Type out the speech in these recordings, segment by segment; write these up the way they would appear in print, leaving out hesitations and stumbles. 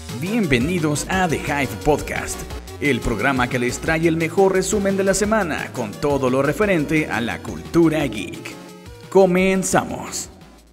Bienvenidos a The Hype Podcast, el programa que les trae el mejor resumen de la semana con todo lo referente a la cultura geek. Comenzamos.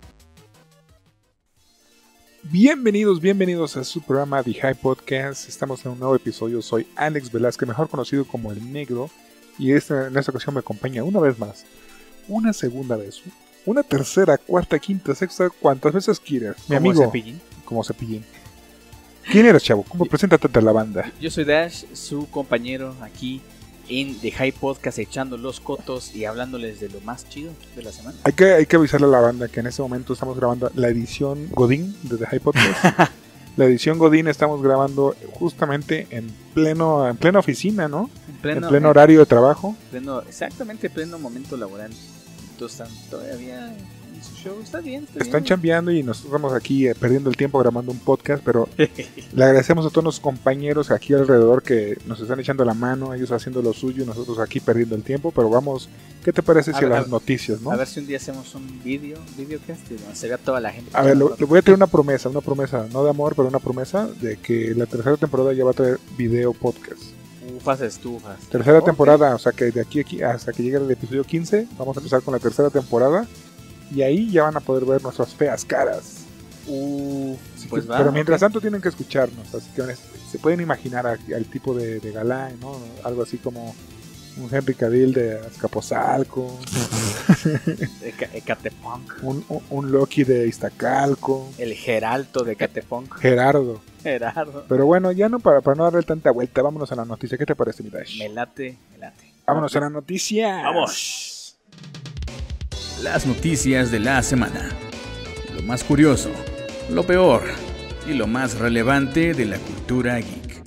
Bienvenidos a su programa The Hype Podcast. Estamos en un nuevo episodio. Soy Alex Velázquez, mejor conocido como El Negro, y en esta ocasión me acompaña una vez más, una segunda vez, una tercera, cuarta, quinta, sexta, cuantas veces quieras. Mi amigo, Cepillín. como Cepillín. ¿Quién eres, chavo? ¿Cómo preséntate ante la banda? Yo soy Dash, su compañero aquí en The Hype Podcast, echando los cotos y hablándoles de lo más chido de la semana. Hay que avisarle a la banda que en este momento estamos grabando la edición Godín de The Hype Podcast. La edición Godín estamos grabando justamente en plena oficina, ¿no? En pleno horario de trabajo. Exactamente, pleno momento laboral. Entonces están todavía en su show, está bien. Están chambeando y nosotros estamos aquí perdiendo el tiempo grabando un podcast, pero le agradecemos a todos los compañeros aquí alrededor que nos están echando la mano, ellos haciendo lo suyo y nosotros aquí perdiendo el tiempo, pero vamos, ¿qué te parece si las noticias, no? A ver si un día hacemos un videocast donde se vea toda la gente. A ver, le voy a traer una promesa, no de amor, pero una promesa de que la tercera temporada ya va a traer video podcast. Estufas. Tercera temporada, o sea que de aquí hasta que llegue el episodio 15, vamos a empezar con la tercera temporada. Y ahí ya van a poder ver nuestras feas caras. Pues pero mientras tanto tienen que escucharnos. Así que se pueden imaginar al tipo de galán, ¿no? Algo así como un Henry Cavill de Azcapotzalco. Ecatepunk. Un Loki de Iztacalco. El Geralto de Ecatepunk. Gerardo. Pero bueno, ya no para no darle tanta vuelta, vámonos a la noticia. ¿Qué te parece, mi Dash? Me late. Vámonos a la noticia. ¡Vamos! Las noticias de la semana. Lo más curioso, lo peor y lo más relevante de la cultura geek.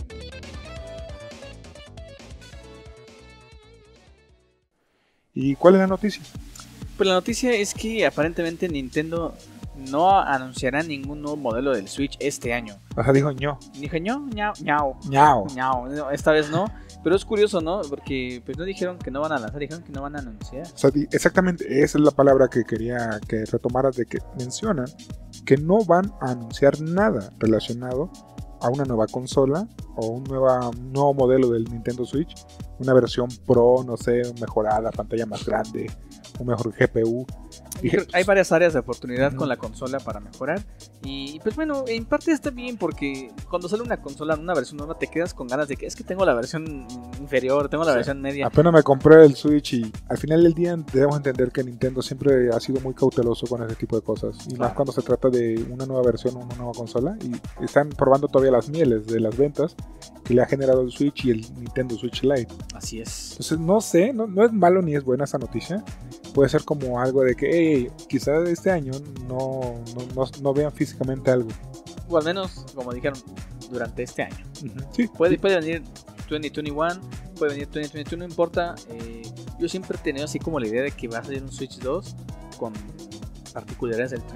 ¿Y cuál es la noticia? Pues la noticia es que aparentemente Nintendo no anunciará ningún nuevo modelo del Switch este año. O sea, dijo ño. Dije ñao. No, esta vez no. Pero es curioso, ¿no? Porque pues no dijeron que no van a lanzar, dijeron que no van a anunciar. O sea, exactamente, esa es la palabra que quería que retomaras, de que mencionan que no van a anunciar nada relacionado a una nueva consola o un nuevo modelo del Nintendo Switch, una versión Pro, no sé, mejorada, pantalla más grande, un mejor GPU. Hay varias áreas de oportunidad con la consola para mejorar. Y pues bueno, en parte está bien porque cuando sale una consola, una versión nueva, te quedas con ganas de que es que tengo la versión inferior, tengo la versión media. Apenas me compré el Switch y al final del día debemos entender que Nintendo siempre ha sido muy cauteloso con ese tipo de cosas. Y más cuando se trata de una nueva versión o una nueva consola. Y están probando todavía las mieles de las ventas que le ha generado el Switch y el Nintendo Switch Lite. Así es. Entonces no sé, no es malo ni es buena esa noticia. Puede ser como algo de que quizás este año no vean físicamente algo. O al menos, como dijeron, durante este año. Sí. Puede venir 2021, puede venir 2022, no importa. Yo siempre he tenido así como la idea de que va a salir un Switch 2 con particularidades del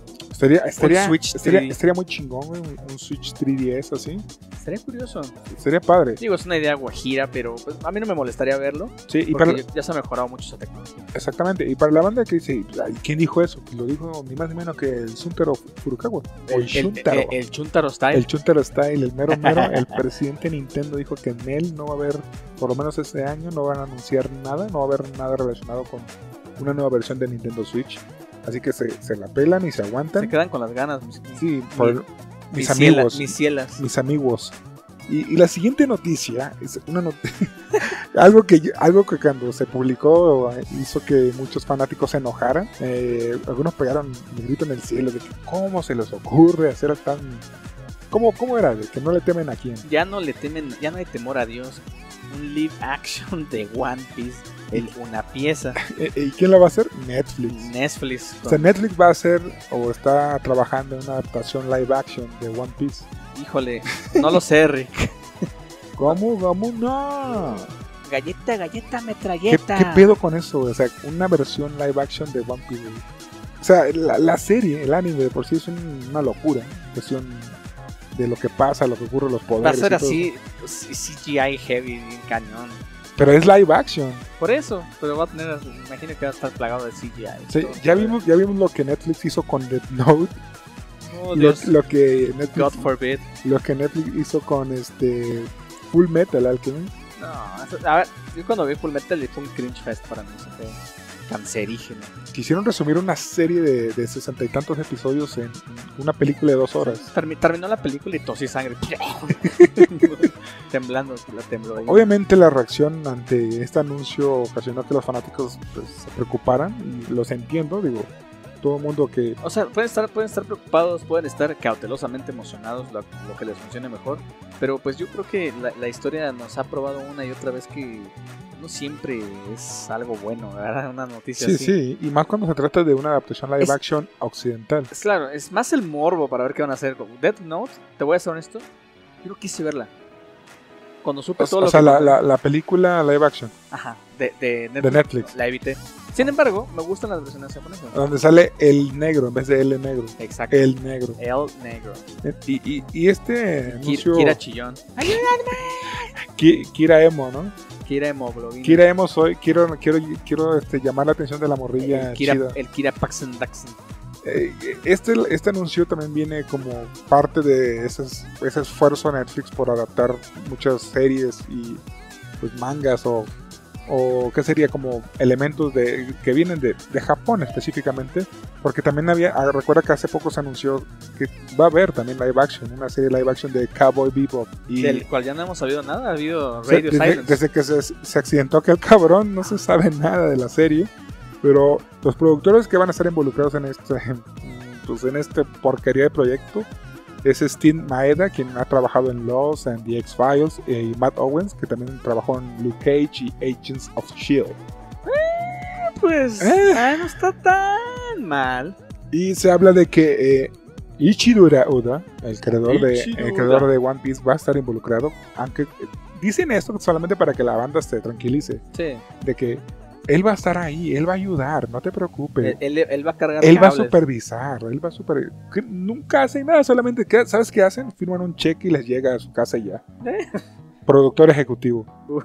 3DS. Estaría muy chingón, un Switch 3DS así. Estaría curioso. Sería padre. Digo, es una idea guajira, pero pues, a mí no me molestaría verlo. Sí, y porque ya se ha mejorado mucho esa tecnología. Exactamente. Y para la banda que dice, ¿quién dijo eso? Pues lo dijo ni más ni menos que el Shuntaro Furukawa. El Shuntaro Style. El Shuntaro Style, el mero. El presidente de Nintendo dijo que en él no va a haber, por lo menos este año, no van a anunciar nada. No va a haber nada relacionado con una nueva versión de Nintendo Switch. Así que se la pelan y se aguantan. Se quedan con las ganas. Mis amigos. Mis amigos. Y la siguiente noticia es una algo que cuando se publicó hizo que muchos fanáticos se enojaran. Algunos pegaron el grito en el cielo de que cómo se les ocurre hacer tan... ¿Cómo era? De que no le temen a quién. Ya no le temen, ya no hay temor a Dios. Un live action de One Piece. Una pieza. ¿Y quién la va a hacer? Netflix. O sea, Netflix va a hacer o está trabajando en una adaptación live action de One Piece. Híjole, no lo sé, Rick. ¿Cómo no? Galleta, metralleta. ¿Qué pedo con eso? O sea, una versión live action de One Piece. O sea, la serie, el anime de por sí es una locura. Cuestión de lo que pasa, lo que ocurre, los poderes. Va a ser así, CGI heavy, cañón. Pero es live action. Por eso, pero va a tener, imagino que va a estar plagado de CGI. Sí, ya vimos lo que Netflix hizo con Death Note. Oh, Dios. Lo que God forbid. Netflix hizo con Full Metal Alchemist. No, a ver, yo cuando vi Full Metal fue un cringe fest para mí, eso fue cancerígeno. Quisieron resumir una serie de 60 y tantos episodios en una película de 2 horas. Terminó la película y tosí sangre. Temblando, la tembló ahí. Obviamente la reacción ante este anuncio ocasionó que los fanáticos pues, se preocuparan, y los entiendo, digo, todo el mundo que... O sea, pueden estar preocupados, pueden estar cautelosamente emocionados, lo que les funcione mejor, pero pues yo creo que la historia nos ha probado una y otra vez que no siempre es algo bueno, ¿verdad? Una noticia Sí, así. sí, y más cuando se trata de una adaptación live action occidental. Claro, es más el morbo para ver qué van a hacer. Death Note, te voy a ser honesto, yo no quise verla. Cuando supe todo O lo sea, que... la película live action Ajá, de Netflix, la evité. Sin embargo, me gustan las versiones japonesas. donde sale el negro en vez de el negro. Exacto. El negro. El negro. Y este anuncio... Kira Chillón. Kira Emo, ¿no? Kira Hemoglobina. Kira Emo soy... Quiero llamar la atención de la morrilla chida. El Kira Paxton Daxon. Este anuncio también viene como parte de ese esfuerzo de Netflix por adaptar muchas series y pues mangas o qué sería como elementos que vienen de Japón específicamente, porque también recuerda que hace poco se anunció que va a haber también live action, una serie live action de Cowboy Bebop, y del cual ya no hemos sabido nada, ha habido Radio Silence. desde que se accidentó aquel cabrón no se sabe nada de la serie, pero los productores que van a estar involucrados en este porquería de proyecto es Steve Maeda, quien ha trabajado en Lost and The X-Files, y Matt Owens, que también trabajó en Luke Cage y Agents of S.H.I.E.L.D. Pues no está tan mal. Y se habla de que Ichiro Oda, el creador de One Piece, va a estar involucrado, aunque dicen esto solamente para que la banda se tranquilice, Sí. de que él va a estar ahí, él va a ayudar, no te preocupes. Él va a cargar Él va a cables. supervisar, que nunca hacen nada, solamente, ¿sabes qué hacen? Firman un cheque y les llega a su casa y ya. Productor ejecutivo.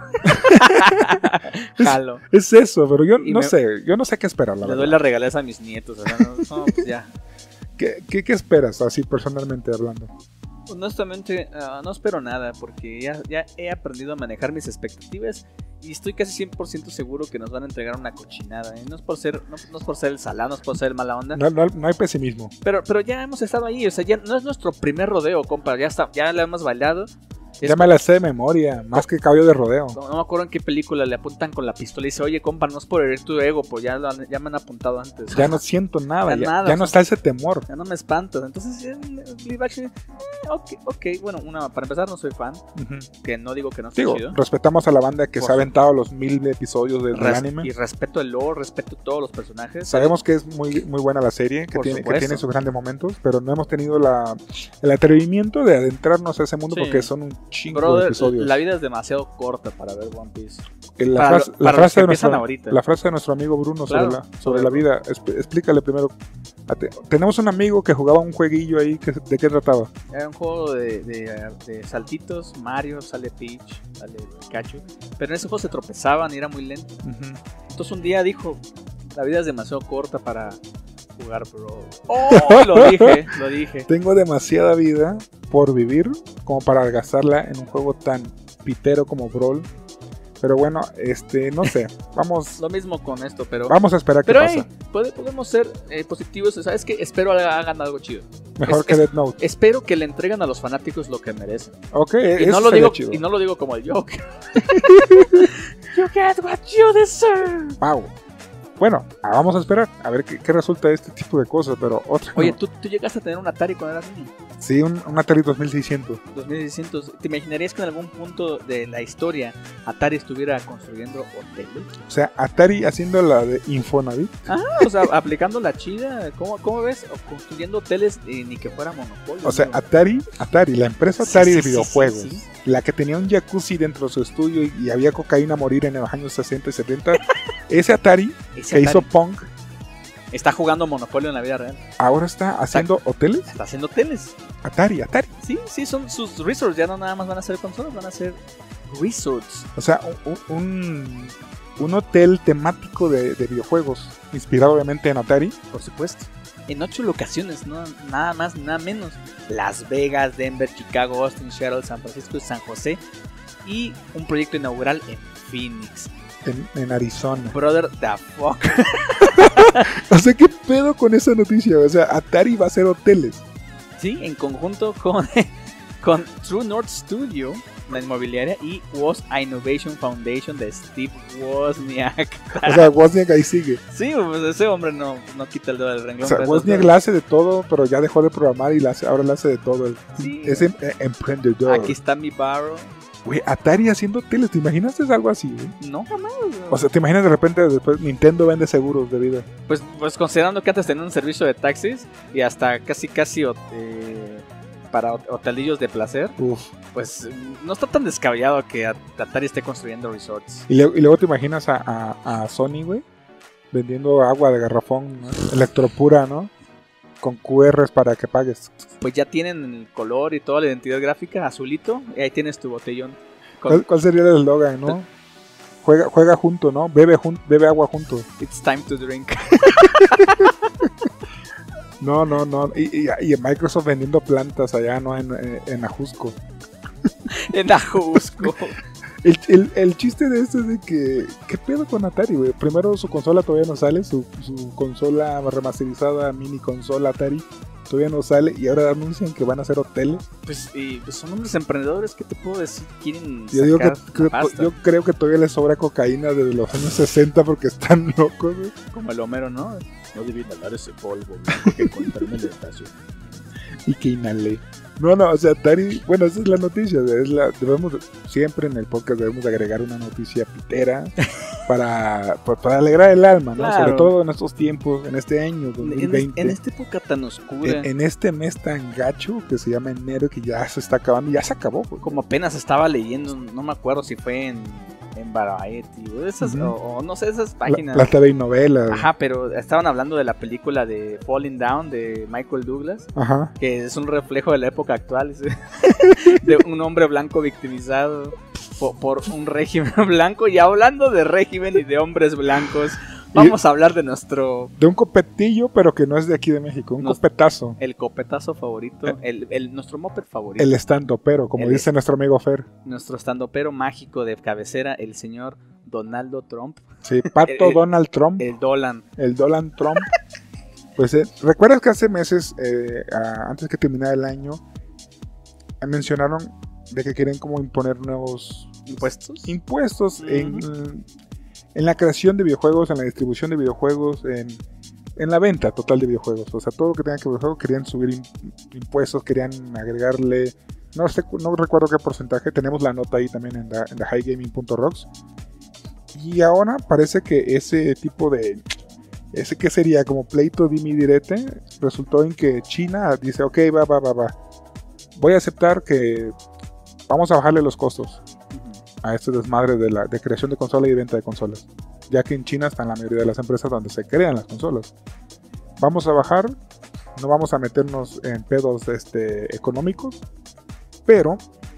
Jalo. Es eso, pero yo Y no sé qué esperar, la Le doy verdad. la regaleza a mis nietos. O sea, no, pues ya. ¿Qué esperas, así personalmente hablando? Honestamente, no espero nada porque ya he aprendido a manejar mis expectativas y estoy casi 100% seguro que nos van a entregar una cochinada. No es por ser el salado, no es por ser el mala onda. No hay pesimismo. Pero ya hemos estado ahí, o sea, ya no es nuestro primer rodeo, compa. Ya la hemos bailado. Ya me la sé de memoria, más que caballo de rodeo. No me acuerdo en qué película le apuntan con la pistola y dice, oye, compa, no es por herir tu ego, pues ya me han apuntado antes. Ya no siento nada, nada, ya no está ese temor. Ya no me espantas. Entonces, live action, ok. Bueno, para empezar, no soy fan, que no digo que no sea chido. Respetamos a la banda que Por se ha aventado los 1000 episodios del anime. Y respeto el lore, respeto todos los personajes. Sabemos que es muy, muy buena la serie, que Por tiene supuesto. sus grandes momentos, pero no hemos tenido el atrevimiento de adentrarnos a ese mundo, Sí. porque son un chingo de Brother, episodios. la vida es demasiado corta para ver One Piece. La para los que empiezan ahorita. frase de nuestro amigo Bruno Claro, sobre la vida. Explícale primero. Tenemos un amigo que jugaba un jueguillo ahí. ¿De qué trataba? Era un juego de saltitos, Mario, sale Peach, sale Pikachu. Pero en ese juego se tropezaban y era muy lento. Entonces un día dijo, la vida es demasiado corta para jugar, bro. ¡Oh! Lo dije. Tengo demasiada vida por vivir como para gastarla en un juego tan pitero como Brawl. Pero bueno, no sé. Lo mismo con esto, pero... Vamos a esperar qué Pero pasa. podemos ser positivos. ¿Sabes qué? Espero hagan algo chido. Mejor que Death Note. Espero que le entreguen a los fanáticos lo que merecen. Ok, Y eso no sería chido. lo digo como el Joker. You get what you deserve. Wow. Bueno, vamos a esperar a ver qué resulta de este tipo de cosas, pero otra. Oye, no. ¿tú llegaste a tener un Atari cuando eras niño? Sí, un Atari 2600. 2600. ¿Te imaginarías que en algún punto de la historia Atari estuviera construyendo hoteles? O sea, Atari haciendo la de Infonavit. O sea, aplicando la chida. ¿Cómo ves? O construyendo hoteles ni que fuera monopolio. O sea, ¿no? Atari, la empresa Atari Sí, de sí, videojuegos, sí. la que tenía un jacuzzi dentro de su estudio y había cocaína a morir en los años 60 y 70. Ese Atari Ese que hizo Atari Punk está jugando monopolio en la vida real. ahora está haciendo hoteles. Está haciendo hoteles. Atari. Sí, son sus resorts. Ya no nada más van a ser consolas, van a ser resorts. O sea, un hotel temático de videojuegos, inspirado obviamente en Atari. Por supuesto. en 8 locaciones, no nada más, nada menos. Las Vegas, Denver, Chicago, Austin, Seattle, San Francisco y San José. Y un proyecto inaugural en Phoenix. En Arizona. Brother, the fuck. O sea, ¿qué pedo con esa noticia? O sea, Atari va a hacer hoteles. Sí, en conjunto con True North Studio, la inmobiliaria, y Woz Innovation Foundation de Steve Wozniak. O sea, Wozniak ahí sigue. Sí, pues ese hombre no quita el dedo del renglón. O sea, Wozniak la hace de todo, pero ya dejó de programar y ahora la hace de todo. Sí. Es emprendedor. Aquí está mi barro. Güey, Atari haciendo teles, ¿te imaginas es algo así, güey? No, jamás. O sea, ¿te imaginas de repente después Nintendo vende seguros de vida? Pues considerando que antes tenían un servicio de taxis y hasta casi para hotelillos de placer, pues no está tan descabellado que Atari esté construyendo resorts. Y luego te imaginas a Sony, güey, vendiendo agua de garrafón, ¿no? Electropura, ¿no? Con QRs para que pagues. Pues ya tienen el color y toda la identidad gráfica azulito, y ahí tienes tu botellón. ¿Cuál sería el eslogan, no? Juega junto, ¿no? Bebe agua junto. It's time to drink. No. Y Microsoft vendiendo plantas allá, ¿no? En Ajusco. En Ajusco. El chiste de esto es de que... ¿Qué pedo con Atari, güey? Primero su consola todavía no sale. Su consola remasterizada, mini consola Atari, todavía no sale. Y ahora anuncian que van a hacer hoteles. Pues son hombres emprendedores, ¿qué te puedo decir? Quieren Yo digo sacar pasta. yo creo que todavía les sobra cocaína desde los años 60 porque están locos, güey. Como el Homero, ¿no? No debí inhalar ese polvo blanco que encontré en el espacio. Y que inhalé. No, o sea, Atari, bueno, esa es la noticia. Siempre en el podcast debemos agregar una noticia pitera para alegrar el alma, ¿no? Claro. Sobre todo en estos tiempos, en este año 2020. En esta época tan oscura. En este mes tan gacho que se llama enero, que ya se está acabando, ya se acabó, güey. Como apenas estaba leyendo, no me acuerdo si fue en Variety o esas, o no sé, esas páginas. La TV novela. Ajá, pero estaban hablando de la película de Falling Down de Michael Douglas. Ajá. Que es un reflejo de la época actual. De un hombre blanco victimizado por un régimen blanco. Y hablando de régimen y de hombres blancos, vamos a hablar de de un copetillo, pero que no es de aquí de México. Un copetazo. El copetazo favorito. Nuestro moped favorito. El estandopero, como dice nuestro amigo Fer. Nuestro estandopero mágico de cabecera, el señor Donaldo Trump. Sí, Pato Donald Trump. El Dolan. El Dolan Trump. Pues, ¿recuerdas que hace meses, antes que terminara el año, mencionaron de que quieren como imponer nuevos impuestos en la creación de videojuegos, en la distribución de videojuegos, en la venta total de videojuegos? O sea, todo lo que tenga que ver con videojuegos, querían subir impuestos, querían agregarle, no recuerdo qué porcentaje. Tenemos la nota ahí también en the highgaming.rocks. Y ahora parece que ese tipo de... Ese que sería como pleito dimi direte, resultó en que China dice, ok, va. Voy a aceptar que vamos a bajarle los costos a este desmadre de creación de consola y de venta de consolas, ya que en China están la mayoría de las empresas donde se crean las consolas. Vamos a bajar, no vamos a meternos en pedos económicos, pero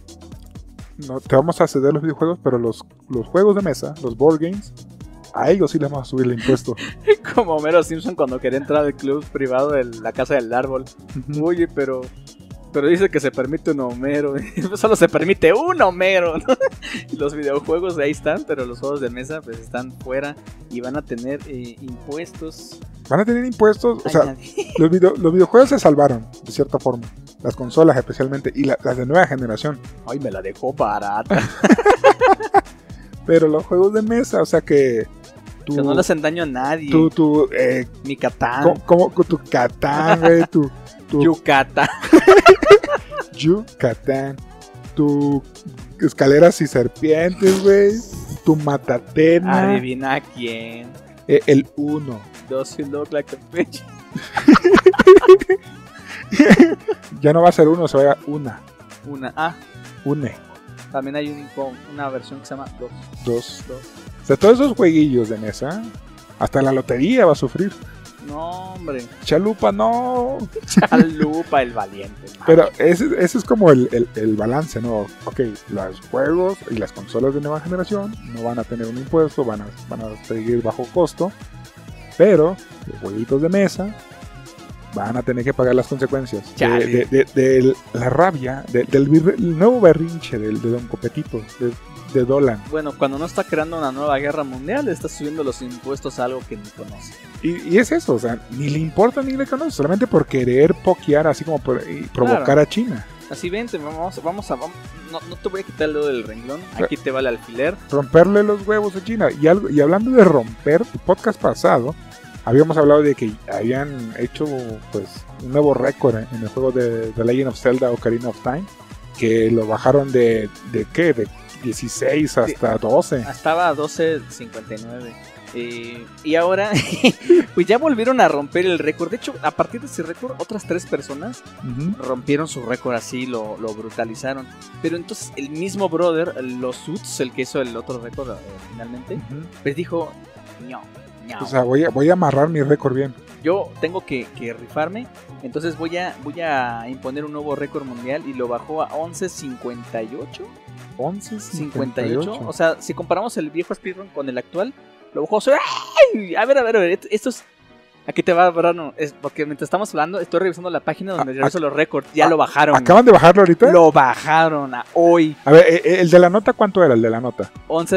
no, te vamos a ceder los videojuegos, pero los juegos de mesa, los board games, a ellos sí les vamos a subir el impuesto. Como Homero Simpson cuando quería entrar al club privado de la casa del árbol. Oye, pero dice que se permite un Homero. Solo se permite un Homero, ¿no? Los videojuegos ahí están, pero los juegos de mesa pues están fuera y van a tener impuestos. Van a tener impuestos, o sea, los videojuegos se salvaron, de cierta forma. Las consolas especialmente, y las de nueva generación. Ay, me la dejó barata. Pero los juegos de mesa, o sea que no le hacen daño a nadie. Mi Catán. ¿Cómo tu Catán, güey? Tu Yucatán. Yucatán. Tu escaleras y serpientes, güey. Tu Matatena. Adivina quién. El Uno. Does he look like a bitch? Ya no va a ser uno, se va a una. Une. También hay una versión que se llama Dos. O sea, todos esos jueguillos de mesa, hasta la lotería va a sufrir. No, hombre. Chalupa, no. Chalupa, el valiente. Man. Pero ese es como el balance, ¿no? Ok, los juegos y las consolas de nueva generación no van a tener un impuesto, van a seguir bajo costo. Pero los jueguitos de mesa van a tener que pagar las consecuencias Chale. de la rabia, del nuevo berrinche de Don Copetito, de Dolan. Bueno, cuando no está creando una nueva guerra mundial, está subiendo los impuestos a algo que ni conoce. Y es eso, o sea, ni le importa ni le conoce, solamente por querer pokear así como y provocar Claro. a China. Así vente, vamos no te voy a quitar el dedo del renglón, aquí te va el alfiler. Romperle los huevos a China. Y hablando de romper, el podcast pasado habíamos hablado de que habían hecho pues un nuevo récord en el juego de The Legend of Zelda Ocarina of Time, que lo bajaron de 16 hasta 12. Estaba a 12.59. Y ahora, pues ya volvieron a romper el récord. De hecho, a partir de ese récord, otras 3 personas rompieron su récord así, lo brutalizaron. Pero entonces el mismo brother, los Suits, el que hizo el otro récord finalmente, pues dijo, no. O sea, voy a amarrar mi récord bien. Yo tengo que rifarme, entonces voy a imponer un nuevo récord mundial y lo bajó a 11.58. 11.58. O sea, si comparamos el viejo speedrun con el actual, lo bajó. ¡Ay! A ver, esto es... Aquí te va, Brano, es porque mientras estamos hablando, estoy revisando la página donde reviso los récords. Ya lo bajaron. ¿Acaban de bajarlo ahorita? Lo bajaron a hoy. A ver, ¿el de la nota cuánto era el de la nota?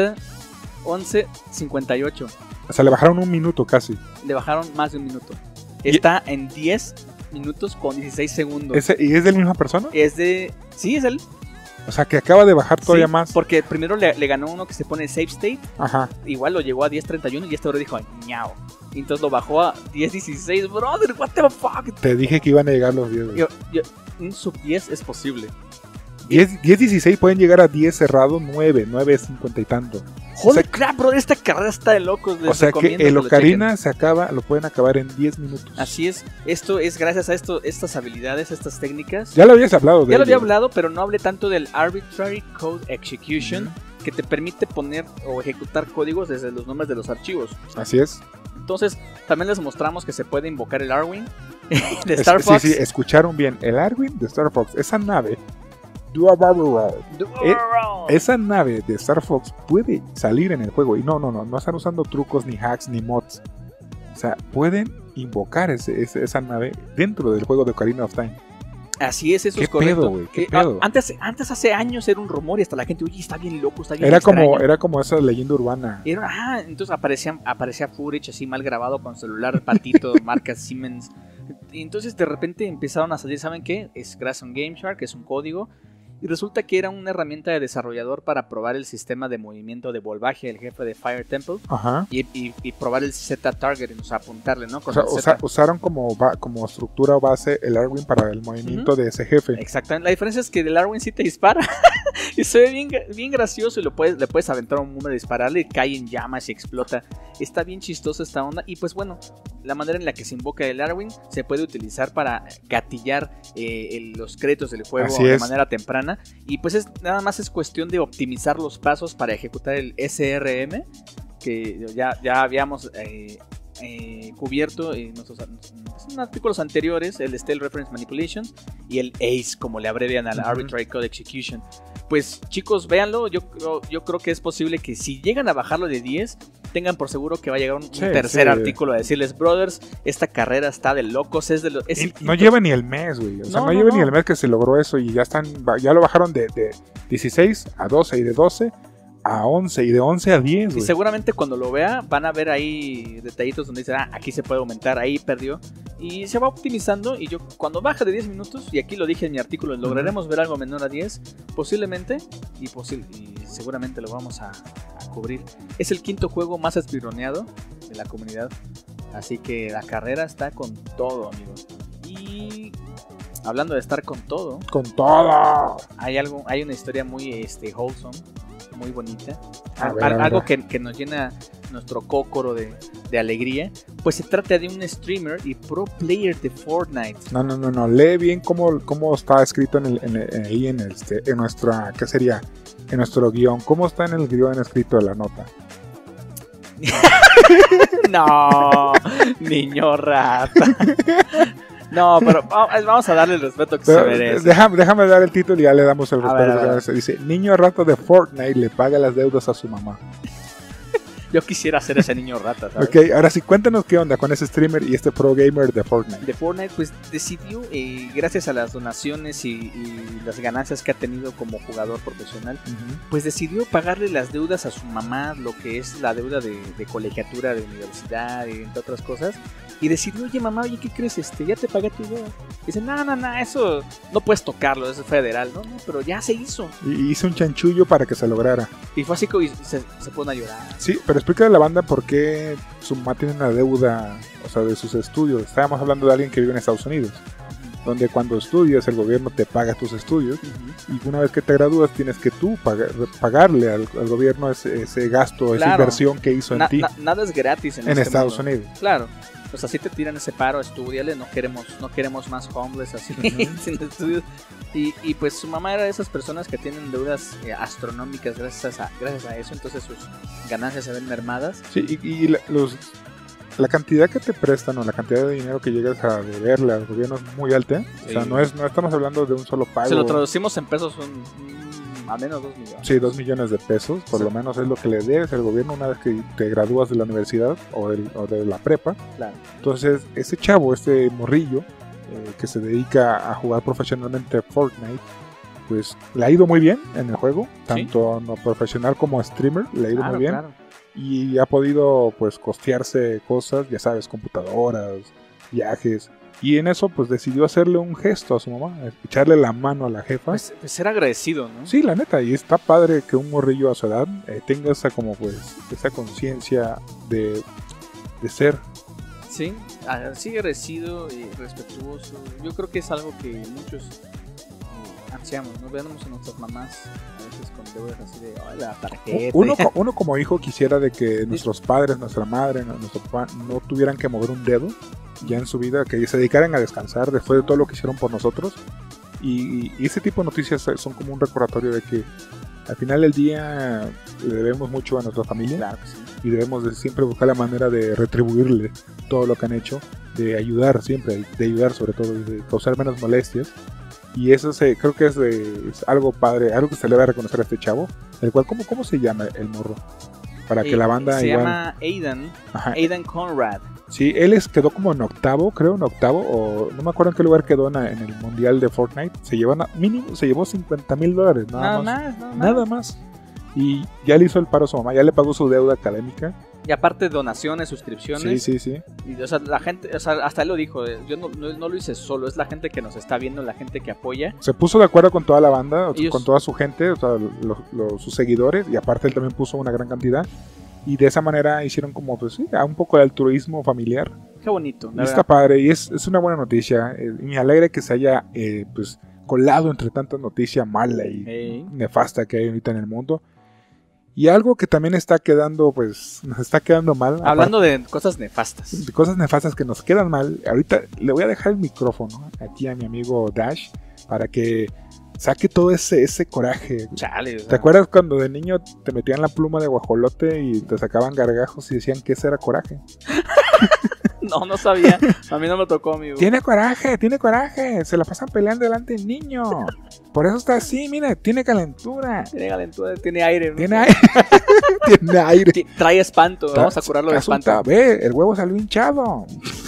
11.58. O sea, le bajaron un minuto casi. Le bajaron más de un minuto. Está en 10 minutos con 16 segundos. ¿Y es de la misma persona? Sí, es él. O sea, que acaba de bajar todavía Sí, más. Porque primero le ganó uno que se pone Save State. Ajá. Igual lo llegó a 10.31 y este ahora dijo, ñao. Y entonces lo bajó a 10.16. Brother, what the fuck. Te dije que iban a llegar los 10. Un sub 10 es posible. 10-16 pueden llegar a 10 cerrado, 9.50 y tanto. Joder, crap, bro, esta carrera está de locos. O sea que el Ocarina lo pueden acabar en 10 minutos. Así es, esto es gracias a estas habilidades, estas técnicas. Ya lo habías hablado de Ya lo había ello. hablado, pero no hablé tanto del Arbitrary Code Execution, que te permite poner o ejecutar códigos desde los nombres de los archivos. Así es. Entonces, también les mostramos que se puede invocar el Arwing de Star Fox. Sí, escucharon bien. El Arwing de Star Fox, esa nave... Esa nave de Star Fox puede salir en el juego. Y no están usando trucos, ni hacks, ni mods. O sea, pueden invocar esa nave dentro del juego de Ocarina of Time. Así es, eso ¿Qué es correcto. pedo, güey? ¿Qué pedo? Antes hace años era un rumor y hasta la gente, oye, está bien loco, está bien Era extraño. como esa leyenda urbana. Entonces aparecía footage así mal grabado con celular patito, marca Siemens. Y entonces de repente empezaron a salir, ¿saben qué? Es gracias a un Game Shark, es un código. Y resulta que era una herramienta de desarrollador para probar el sistema de movimiento de Volvagia, el jefe de Fire Temple. Ajá. Y probar el Z-targeting, o sea, apuntarle, ¿no? Con Usaron como estructura o base el Arwing para el movimiento de ese jefe. Exactamente. La diferencia es que el Arwing sí te dispara. Y se ve bien gracioso y le puedes aventar a un mundo, dispararle, cae en llamas y explota. Está bien chistosa esta onda. Y pues bueno, la manera en la que se invoca el Arwing se puede utilizar para gatillar los créditos del juego de manera temprana. Y pues nada más es cuestión de optimizar los pasos para ejecutar el SRM, que ya habíamos cubierto en artículos anteriores, el Stale Reference Manipulation y el ACE, como le abrevian al Arbitrary Code Execution. Pues chicos, véanlo, yo creo que es posible que si llegan a bajarlo de 10, tengan por seguro que va a llegar un tercer artículo a decirles, brothers, esta carrera está de locos, no lleva ni el mes, güey. O sea, no lleva ni el mes que se logró eso y ya lo bajaron de 16 a 12 y de 12 a 11 y de 11 a 10, güey. Y seguramente cuando lo vea van a ver ahí detallitos donde dice, aquí se puede aumentar, ahí perdió. Y se va optimizando y cuando baja de 10 minutos, y aquí lo dije en mi artículo, lograremos ver algo menor a 10, posiblemente, y seguramente lo vamos a cubrir. Es el quinto juego más speedroneado de la comunidad, así que la carrera está con todo, amigos. Y hablando de estar con todo, hay una historia muy wholesome, muy bonita, algo que nos llena nuestro cócoro de alegría. Pues se trata de un streamer y pro player de Fortnite. No, lee bien cómo está escrito en nuestra, ¿qué sería? En nuestro guión, ¿cómo está en el guión escrito de la nota? No, niño rata. No, pero vamos a darle el respeto que se merece. Déjame dar el título y ya le damos el respeto a ver. que se merece. Dice, niño rato de Fortnite le paga las deudas a su mamá. Yo quisiera ser ese niño rata, ¿sabes? Ok, ahora sí, cuéntanos qué onda con ese streamer y este pro gamer de Fortnite. De Fortnite, pues decidió, gracias a las donaciones y las ganancias que ha tenido como jugador profesional, pues decidió pagarle las deudas a su mamá, lo que es la deuda de colegiatura, de universidad, y entre otras cosas. Y decidió, oye mamá, oye, ¿qué crees? Ya te pagué tu deuda. Dice, no, eso no puedes tocarlo, eso es federal. No, pero ya se hizo. Y hizo un chanchullo para que se lograra. Y fue así que se pone a llorar. Sí, pero explícale a la banda por qué su mamá tiene una deuda, o sea, de sus estudios. Estábamos hablando de alguien que vive en Estados Unidos, donde cuando estudias el gobierno te paga tus estudios, y una vez que te gradúas tienes que tú pagarle al gobierno ese gasto, esa inversión que hizo en ti. Nada es gratis en Estados mundo. Unidos. Claro. Pues así te tiran ese paro, estúdiale, no queremos más homeless así sin estudios. Y pues su mamá era de esas personas que tienen deudas astronómicas gracias a eso, entonces sus ganancias se ven mermadas. Sí, y la cantidad que te prestan o la cantidad de dinero que llegas a deberle al gobierno es muy alta. Sí. O sea, no estamos hablando de un solo pago. Si lo traducimos en pesos a menos 2 millones. Sí, 2 millones de pesos, por lo menos es lo que le debes al gobierno una vez que te gradúas de la universidad o de la prepa. Claro. Entonces, ese chavo, este morrillo que se dedica a jugar profesionalmente Fortnite, pues le ha ido muy bien en el juego, tanto no profesional como streamer, le ha ido muy bien. Claro. Y ha podido pues costearse cosas, ya sabes, computadoras, viajes. Y en eso pues decidió hacerle un gesto a su mamá, echarle la mano a la jefa. Pues ser agradecido, ¿no? Sí, la neta, y está padre que un morrillo a su edad tenga esa como pues esa conciencia de ser. Sí, así agradecido y respetuoso. Yo creo que es algo que muchos ansiamos, ¿no? Veamos a nuestras mamás a veces con deudas así de la tarjeta. Uno como hijo quisiera de que nuestros padres, nuestra madre, nuestro papá no tuvieran que mover un dedo ya en su vida, que se dedicaran a descansar después de todo lo que hicieron por nosotros. Y ese tipo de noticias son como un recordatorio de que al final del día le debemos mucho a nuestra familia. Claro que sí. Y debemos de siempre buscar la manera de retribuirle todo lo que han hecho, de ayudar siempre, de ayudar sobre todo, de causar menos molestias. Y eso creo que es algo padre, algo que se le va a reconocer a este chavo, el cual, ¿cómo se llama el morro? Para que la banda se igual... llama Aidan Conrad. Sí, él quedó como en octavo, o no me acuerdo en qué lugar quedó en el mundial de Fortnite. Se llevó $50,000, nada más. Y ya le hizo el paro a su mamá, ya le pagó su deuda académica. Y aparte donaciones, suscripciones. Sí. Y, o sea, la gente, o sea, hasta él lo dijo, yo no lo hice solo, es la gente que nos está viendo, la gente que apoya. Se puso de acuerdo con toda la banda, con toda su gente, o sea, sus seguidores, y aparte él también puso una gran cantidad. Y de esa manera hicieron como, pues sí, un poco de altruismo familiar. Qué bonito. Y está padre, y es una buena noticia. Y me alegra que se haya, pues, colado entre tanta noticia mala y nefasta que hay ahorita en el mundo. Y algo que también nos está quedando mal. Hablando de cosas nefastas. De cosas nefastas que nos quedan mal. Ahorita le voy a dejar el micrófono aquí a mi amigo Dash para que saque todo ese coraje. Chale, ¿Te acuerdas cuando de niño te metían la pluma de guajolote y te sacaban gargajos y decían que ese era coraje? No sabía. A mí no me tocó, amigo. Tiene coraje. Se la pasan peleando delante del niño. Por eso está así, mira, tiene calentura. Tiene aire. ¿No? Tiene aire. Trae espanto. Vamos a curarlo de espanto. Ve, el huevo salió hinchado.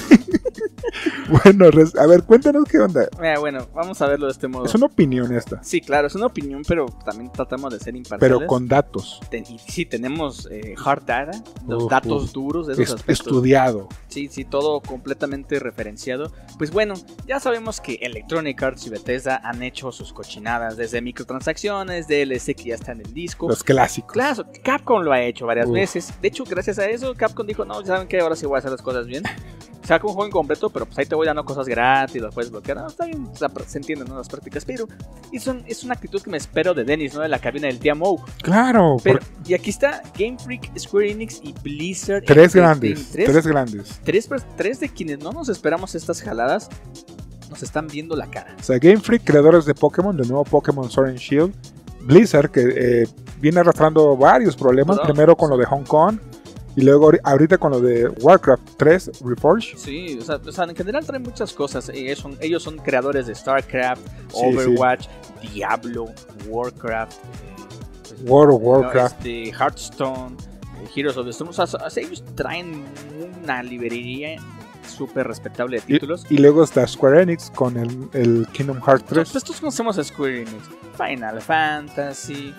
Bueno, a ver, cuéntanos qué onda. Bueno, vamos a verlo de este modo. Es una opinión esta. Sí, claro, es una opinión, pero también tratamos de ser imparciales. Pero con datos. Y sí, tenemos hard data, los datos duros de esos aspectos. Estudiado. Sí, todo completamente referenciado. Pues bueno, ya sabemos que Electronic Arts y Bethesda han hecho sus cochinadas, desde microtransacciones, DLC que ya está en el disco. Los clásicos. Claro, Capcom lo ha hecho varias veces. De hecho, gracias a eso, Capcom dijo, no, ¿saben qué? Ahora sí voy a hacer las cosas bien. Saca un juego incompleto, pero pues ahí te voy dando cosas gratis, las puedes bloquear. No, está bien, o sea, se entienden, ¿no? Las prácticas, pero es una actitud que me espero de Dennis, ¿no? De la cabina del TMO. Claro. Pero, y aquí está Game Freak, Square Enix y Blizzard. Tres grandes. Tres de quienes no nos esperamos estas jaladas, nos están viendo la cara. O sea, Game Freak, creadores de Pokémon, del nuevo Pokémon Sword and Shield. Blizzard, que viene arrastrando varios problemas, primero con lo de Hong Kong. Y luego ahorita con lo de Warcraft 3 Reforged. Sí, o sea, en general traen muchas cosas. Ellos son creadores de StarCraft, Overwatch, Diablo, Warcraft, World of Warcraft, Hearthstone, Heroes of the Storm. O sea, ellos traen una librería súper respetable de títulos. Y luego está Square Enix con el Kingdom Hearts 3. Pues estos conocemos a Square Enix. Final Fantasy,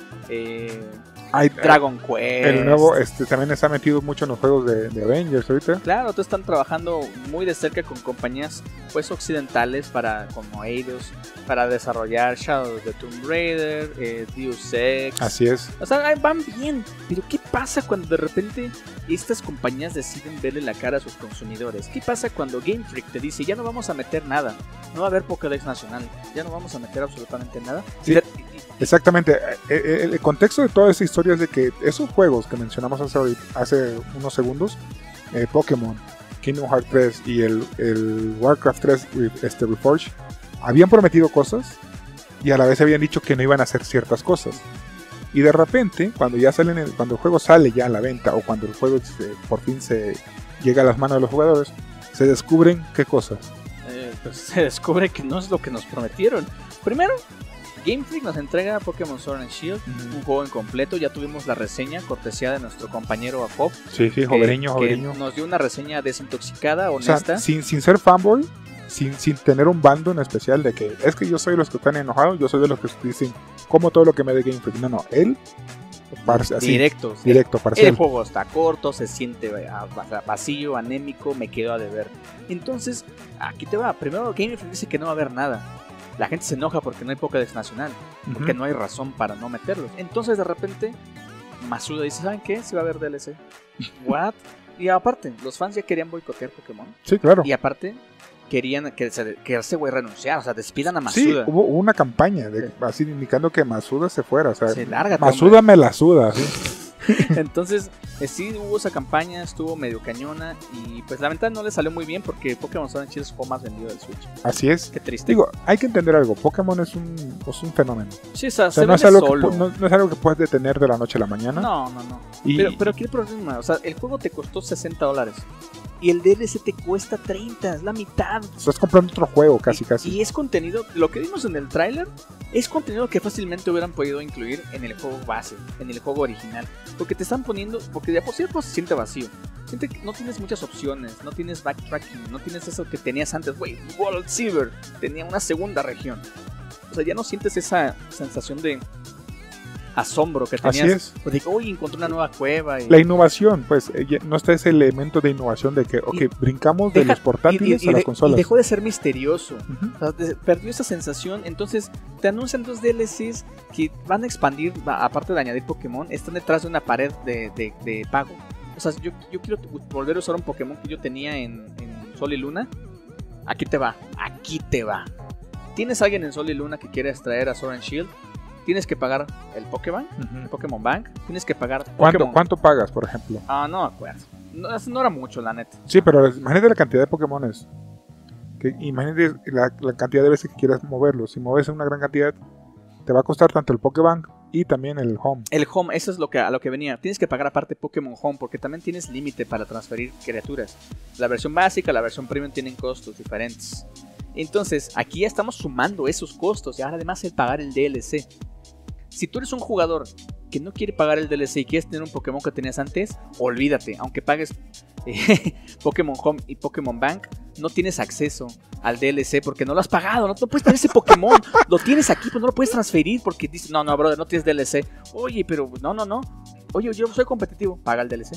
Dragon Quest. El nuevo también está metido mucho en los juegos de Avengers ahorita. Claro, todos están trabajando muy de cerca con compañías pues occidentales como Eidos para desarrollar Shadow of the Tomb Raider, Deus Ex. Así es. O sea, van bien, pero ¿qué pasa cuando de repente estas compañías deciden verle la cara a sus consumidores? ¿Qué pasa cuando Game Freak te dice, ya no vamos a meter nada, no va a haber Pokédex nacional, ya no vamos a meter absolutamente nada? Sí, exactamente. El contexto de toda esa historia es de que esos juegos que mencionamos hace unos segundos, Pokémon, Kingdom Hearts 3 y el Warcraft 3 Reforged, habían prometido cosas y a la vez habían dicho que no iban a hacer ciertas cosas. Y de repente, cuando el juego sale ya a la venta, o cuando el juego por fin se llega a las manos de los jugadores, se descubren ¿qué cosas? Pues se descubre que no es lo que nos prometieron. Primero, Game Freak nos entrega Pokémon Sword and Shield, un juego incompleto. Ya tuvimos la reseña, cortesía de nuestro compañero Apop. Sí, Joveriño. Que nos dio una reseña desintoxicada, honesta. O sea, sin ser fanboy, sin tener un bando en especial de que es que yo soy de los que están enojados, yo soy de los que dicen como todo lo que me dé Game Freak. No, él directo, parcial. El juego está corto, se siente vacío, anémico, me quedo a deber. Entonces, aquí te va. Primero Game Freak dice que no va a haber nada. La gente se enoja porque no hay Pokédex nacional, porque no hay razón para no meterlos. Entonces de repente Masuda dice, ¿saben qué? Sí va a haber DLC. ¿What? Y aparte, los fans ya querían boicotear Pokémon. Sí, claro. Y aparte querían que ese güey renunciara, o sea, despidan a Masuda. Sí, hubo una campaña así indicando que Masuda se fuera, o sea, lárgate, Masuda, hombre. Me la suda, ¿sí? Entonces, sí hubo esa campaña, estuvo medio cañona y pues la verdad no le salió muy bien porque Pokémon Sword and Shield es el juego más vendido del Switch. Así es. Qué triste. Digo, hay que entender algo, Pokémon es un fenómeno. Sí, o sea, no es algo que puedes detener de la noche a la mañana. No. Pero aquí el problema, o sea, el juego te costó $60 y el DLC te cuesta 30, es la mitad. Estás comprando otro juego casi. Y es contenido, lo que vimos en el tráiler, es contenido que fácilmente hubieran podido incluir en el juego base, en el juego original. Porque te están poniendo, porque de por sí el juego se siente vacío. Siente que no tienes muchas opciones, no tienes backtracking, no tienes eso que tenías antes. Güey, World Silver tenía una segunda región. O sea, ya no sientes esa sensación de asombro que tenías. Así es. Pues digo, oye, encontré una nueva cueva. La innovación, pues, no está ese elemento de innovación de que, brincamos de los portátiles a las consolas. Y dejó de ser misterioso. O sea, perdió esa sensación. Entonces, te anuncian 2 DLCs que van a expandir, aparte de añadir Pokémon, están detrás de una pared de pago. O sea, yo quiero volver a usar un Pokémon que yo tenía en Sol y Luna. Aquí te va. ¿Tienes a alguien en Sol y Luna que quiere extraer a Sword and Shield? Tienes que pagar el Pokébank, el Pokémon Bank. Tienes que pagar ¿Cuánto pagas, por ejemplo? No me acuerdo. No era mucho, la neta. Sí, pero imagínate la cantidad de Pokémones. Imagínate la cantidad de veces que quieras moverlos. Si mueves una gran cantidad, te va a costar tanto el Pokébank y también el Home. El Home, eso es a lo que venía. Tienes que pagar aparte Pokémon Home porque también tienes límite para transferir criaturas. La versión básica, la versión premium tienen costos diferentes. Entonces, aquí ya estamos sumando esos costos y ahora además el pagar el DLC. Si tú eres un jugador que no quiere pagar el DLC y quieres tener un Pokémon que tenías antes, olvídate, aunque pagues Pokémon Home y Pokémon Bank, no tienes acceso al DLC porque no lo has pagado, no puedes tener ese Pokémon, lo tienes aquí, pero no lo puedes transferir porque dices, no, brother, no tienes DLC. Oye, pero no. Oye, yo soy competitivo, paga el DLC.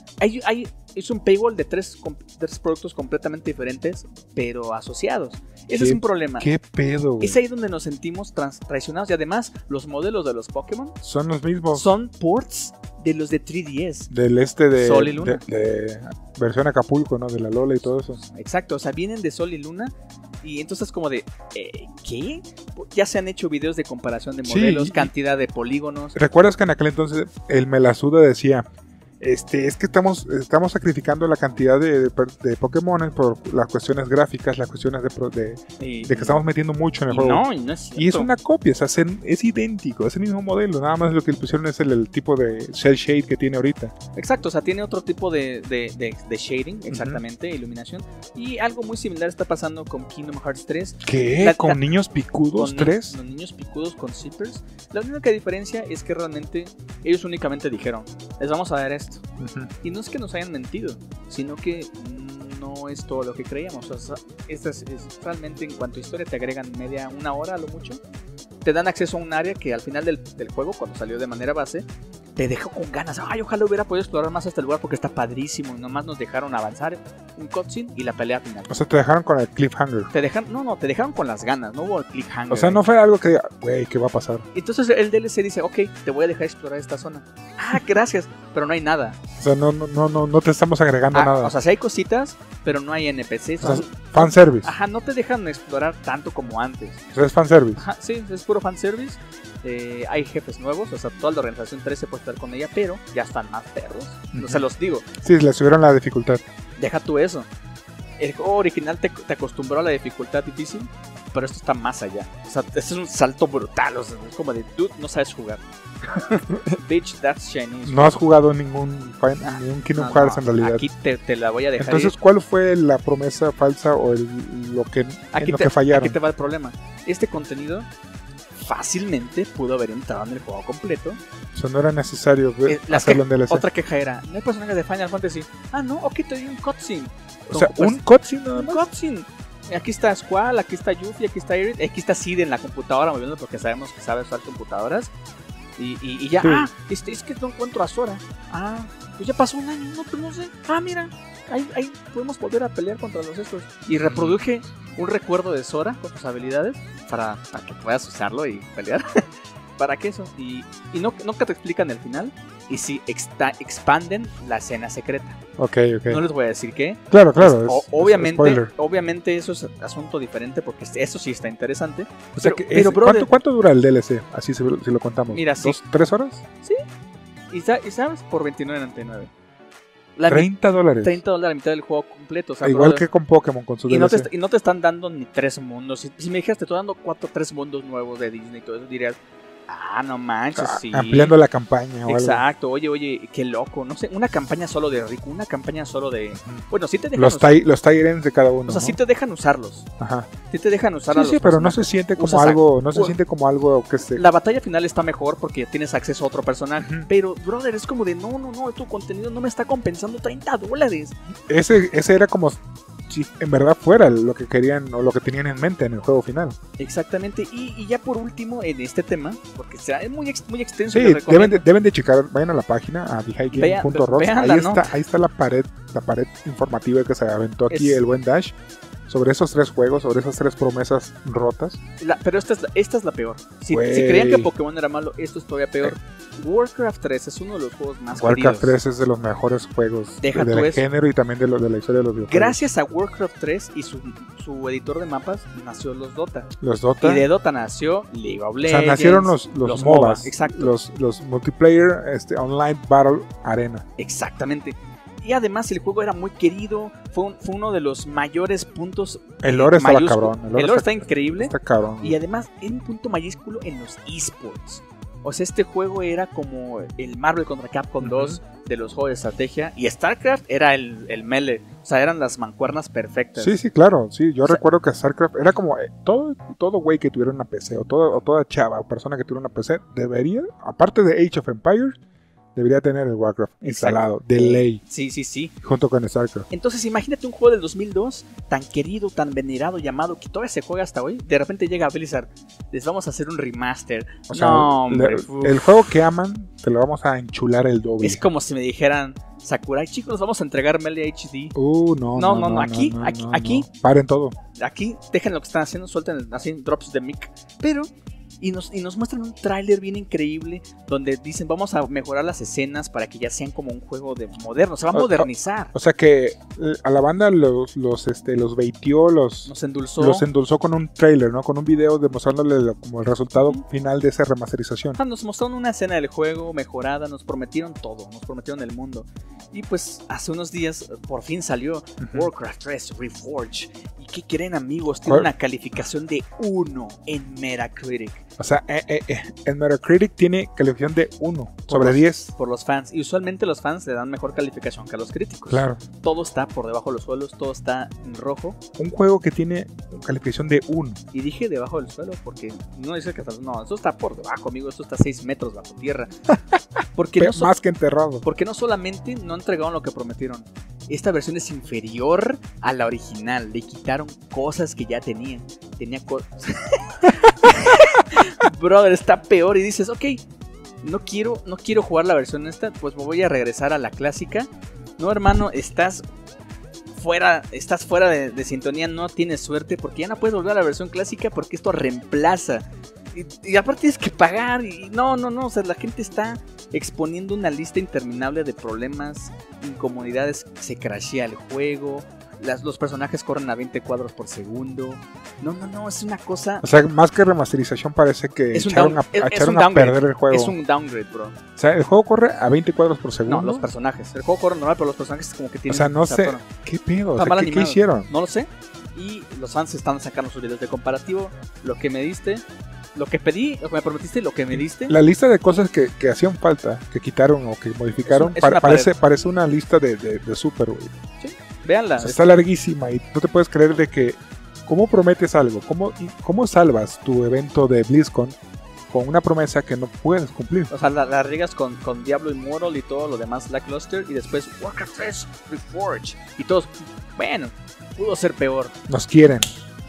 Es un paywall de 3 productos completamente diferentes, pero asociados. Ese es un problema. ¿Qué pedo, güey? Es ahí donde nos sentimos traicionados. Y además, los modelos de los Pokémon son los mismos. Son ports de los de 3DS. Del de Sol y Luna. De versión Acapulco, ¿no? De la Lola y todo eso. Exacto, o sea, vienen de Sol y Luna. Y entonces como de, ¿qué? Ya se han hecho videos de comparación de modelos, cantidad de polígonos. ¿Recuerdas que en aquel entonces el Melasuda decía... es que estamos sacrificando la cantidad de Pokémon por las cuestiones gráficas, las cuestiones de que estamos metiendo mucho en el juego. No es cierto. Y es una copia, es idéntico, es el mismo modelo, nada más lo que le pusieron es el tipo de cel shade que tiene ahorita. Exacto, o sea, tiene otro tipo de shading, exactamente, iluminación. Y algo muy similar está pasando con Kingdom Hearts 3. ¿Qué? ¿Con niños picudos 3? Con niños picudos con zippers. La única diferencia es que realmente ellos únicamente dijeron, les vamos a dar esto. esto. Y no es que nos hayan mentido, sino que no es todo lo que creíamos. O sea, es realmente en cuanto a historia te agregan una hora a lo mucho. Te dan acceso a un área que al final del juego, cuando salió de manera base, te dejó con ganas. Ay, ojalá hubiera podido explorar más este lugar porque está padrísimo. Y nomás nos dejaron avanzar un cutscene y la pelea final. O sea, te dejaron con el cliffhanger. Te dejaron con las ganas. No hubo cliffhanger. O sea, no fue algo que diga, güey, ¿qué va a pasar? Entonces el DLC dice, ok, te voy a dejar explorar esta zona. Ah, gracias. Pero no hay nada. O sea, no te estamos agregando nada. O sea, sí hay cositas, pero no hay NPCs. O sea, fanservice. Ajá, no te dejan explorar tanto como antes. O sea, es fanservice. Ajá, sí, es puro fanservice. Hay jefes nuevos, o sea, toda la organización 13 puede estar con ella, pero ya están más perros. O sea, los digo. Sí, le subieron la dificultad. Deja tú eso. El juego original te acostumbró a la dificultad difícil, pero esto está más allá. O sea, este es un salto brutal. O sea, es como de, dude, no sabes jugar. Bitch, that's Chinese. No has jugado ningún Kingdom Hearts en realidad. Aquí te la voy a dejar. Entonces, ir. ¿cuál fue la promesa falsa o lo que fallaron? Aquí te va el problema. Este contenido fácilmente pudo haber entrado en el juego completo. O sea, no era necesario hacerlo en DLC. Otra queja era, no hay personajes de Final Fantasy. Ah, no, ok, te doy un cutscene. O sea, un cutscene nada más. Un cutscene. Aquí está Squall, aquí está Yuffie, aquí está Aerith, aquí está Sid en la computadora moviendo porque sabemos que sabe usar computadoras. Y ya, sí. Es que no encuentro a Sora. Ah, pues ya pasó un año, no sé. Ah, mira, ahí podemos volver a pelear contra los estos. Y reproduje un recuerdo de Sora con sus habilidades para que puedas usarlo y pelear. ¿Para qué eso? Y nunca te explican el final. Y sí, expanden la escena secreta. Ok. No les voy a decir qué. Claro. Obviamente eso es asunto diferente porque eso sí está interesante. O sea, pero ¿cuánto dura el DLC? Así si lo contamos. Mira, sí. ¿3 horas? Sí. Y sabes, por $29.99. $30. $30 la mitad del juego completo. O sea, igual que con Pokémon, con su DLC. Y no te están dando ni 3 mundos. Si me dijeras, te estoy dando 3 mundos nuevos de Disney y todo eso, dirías, ah, no manches, sí. Ampliando la campaña o exacto, algo. Oye, qué loco. No sé, una campaña solo de Riku, una campaña solo de... Bueno, sí te dejan los Tyrants de cada uno. O sea, ¿no? sí te dejan usarlos. Ajá. Sí te dejan usar a los pero personajes. No se siente como algo... No se siente como algo que esté... La batalla final está mejor porque tienes acceso a otro personaje. Pero, brother, es como de, no, tu contenido no me está compensando $30. Ese era como... si en verdad fuera lo que querían o lo que tenían en mente en el juego final. Exactamente, y ya por último en este tema, porque es muy extenso. Sí, deben de checar, vayan a la página a thehighgame.rocks, ahí está la pared informativa que se aventó aquí el buen Dash sobre esos 3 juegos, sobre esas 3 promesas rotas. Pero esta es la peor. Si creían que Pokémon era malo, esto es todavía peor. Warcraft 3 es uno de los juegos más Warcraft 3 es de los mejores juegos del género y también de la historia de los videojuegos. Gracias a Warcraft 3 y su editor de mapas nació los Dota. Y de Dota nació League of Legends. O sea, nacieron los MOBAs. Exacto. Los Multiplayer Online Battle Arena. Exactamente. Y además el juego era muy querido, fue uno de los mayores puntos. El lore estaba cabrón. El lore está increíble. Está cabrón. Y además era un punto mayúsculo en los esports. O sea, este juego era como el Marvel contra Capcom 2 de los juegos de estrategia. Y StarCraft era el melee. O sea, eran las mancuernas perfectas. Sí, claro. Sí, yo recuerdo que StarCraft era como todo güey que tuviera una PC o toda chava o persona que tuviera una PC debería, aparte de Age of Empires, debería tener el Warcraft instalado, de ley. Sí. Junto con StarCraft. Entonces imagínate un juego del 2002, tan querido, tan venerado, llamado, que todavía se juega hasta hoy. De repente llega Blizzard, les vamos a hacer un remaster. O sea, el juego que aman, te lo vamos a enchular el doble. Es como si me dijeran, Sakurai, chicos, nos vamos a entregar Melee HD. No. Aquí. Paren todo. Aquí, dejen lo que están haciendo, suelten así drops de mic. Pero... Y nos muestran un tráiler bien increíble donde dicen vamos a mejorar las escenas para que ya sean como un juego moderno, se va a modernizar. O sea que a la banda los baiteó, nos endulzó con un tráiler, ¿no? Con un video demostrándole como el resultado final de esa remasterización. Nos mostraron una escena del juego mejorada, nos prometieron todo, nos prometieron el mundo. Y pues hace unos días por fin salió Warcraft 3 Reforged. ¿Y qué creen, amigos? Tiene una calificación de 1 en Metacritic. O sea, en Metacritic tiene calificación de 1 sobre 10. Por los fans. Y usualmente los fans le dan mejor calificación que a los críticos. Claro. Todo está por debajo de los suelos, todo está en rojo. Un juego que tiene calificación de 1. Y dije debajo del suelo porque no dice que no, esto está por debajo, amigo, esto está 6 metros bajo tierra. Porque no Más que enterrado. Porque no solamente no entregaron lo que prometieron, esta versión es inferior a la original. Le quitaron cosas que ya tenían. Tenía cosas. Brother, está peor. Y dices, ok, no quiero jugar la versión esta, pues me voy a regresar a la clásica. No, hermano, estás fuera de sintonía, no tienes suerte, porque ya no puedes volver a la versión clásica porque esto reemplaza. Y aparte tienes que pagar. Y no, o sea, la gente está exponiendo una lista interminable de problemas, incomodidades. Se crashea el juego, los personajes corren a 20 cuadros por segundo. No, es una cosa. O sea, más que remasterización, parece que echaron a perder el juego. Es un downgrade, bro. O sea, el juego corre a 20 cuadros por segundo. No, los personajes. El juego corre normal, pero los personajes como que tienen. O sea, no sé. ¿Qué pedo? O sea, ¿qué hicieron? No lo sé. Y los fans están sacando sus videos de comparativo. Lo que me diste. Lo que pedí, lo que me prometiste, lo que me diste. La lista de cosas que hacían falta, que quitaron o que modificaron, parece una lista de Super, güey. Sí, véanla. O sea, está larguísima y no te puedes creer de que... ¿Cómo prometes algo? ¿Cómo salvas tu evento de BlizzCon con una promesa que no puedes cumplir? O sea, la riegas con Diablo Immortal y todo lo demás Lackluster y después Warcraft 3 Reforged y todos, bueno, pudo ser peor. Nos quieren.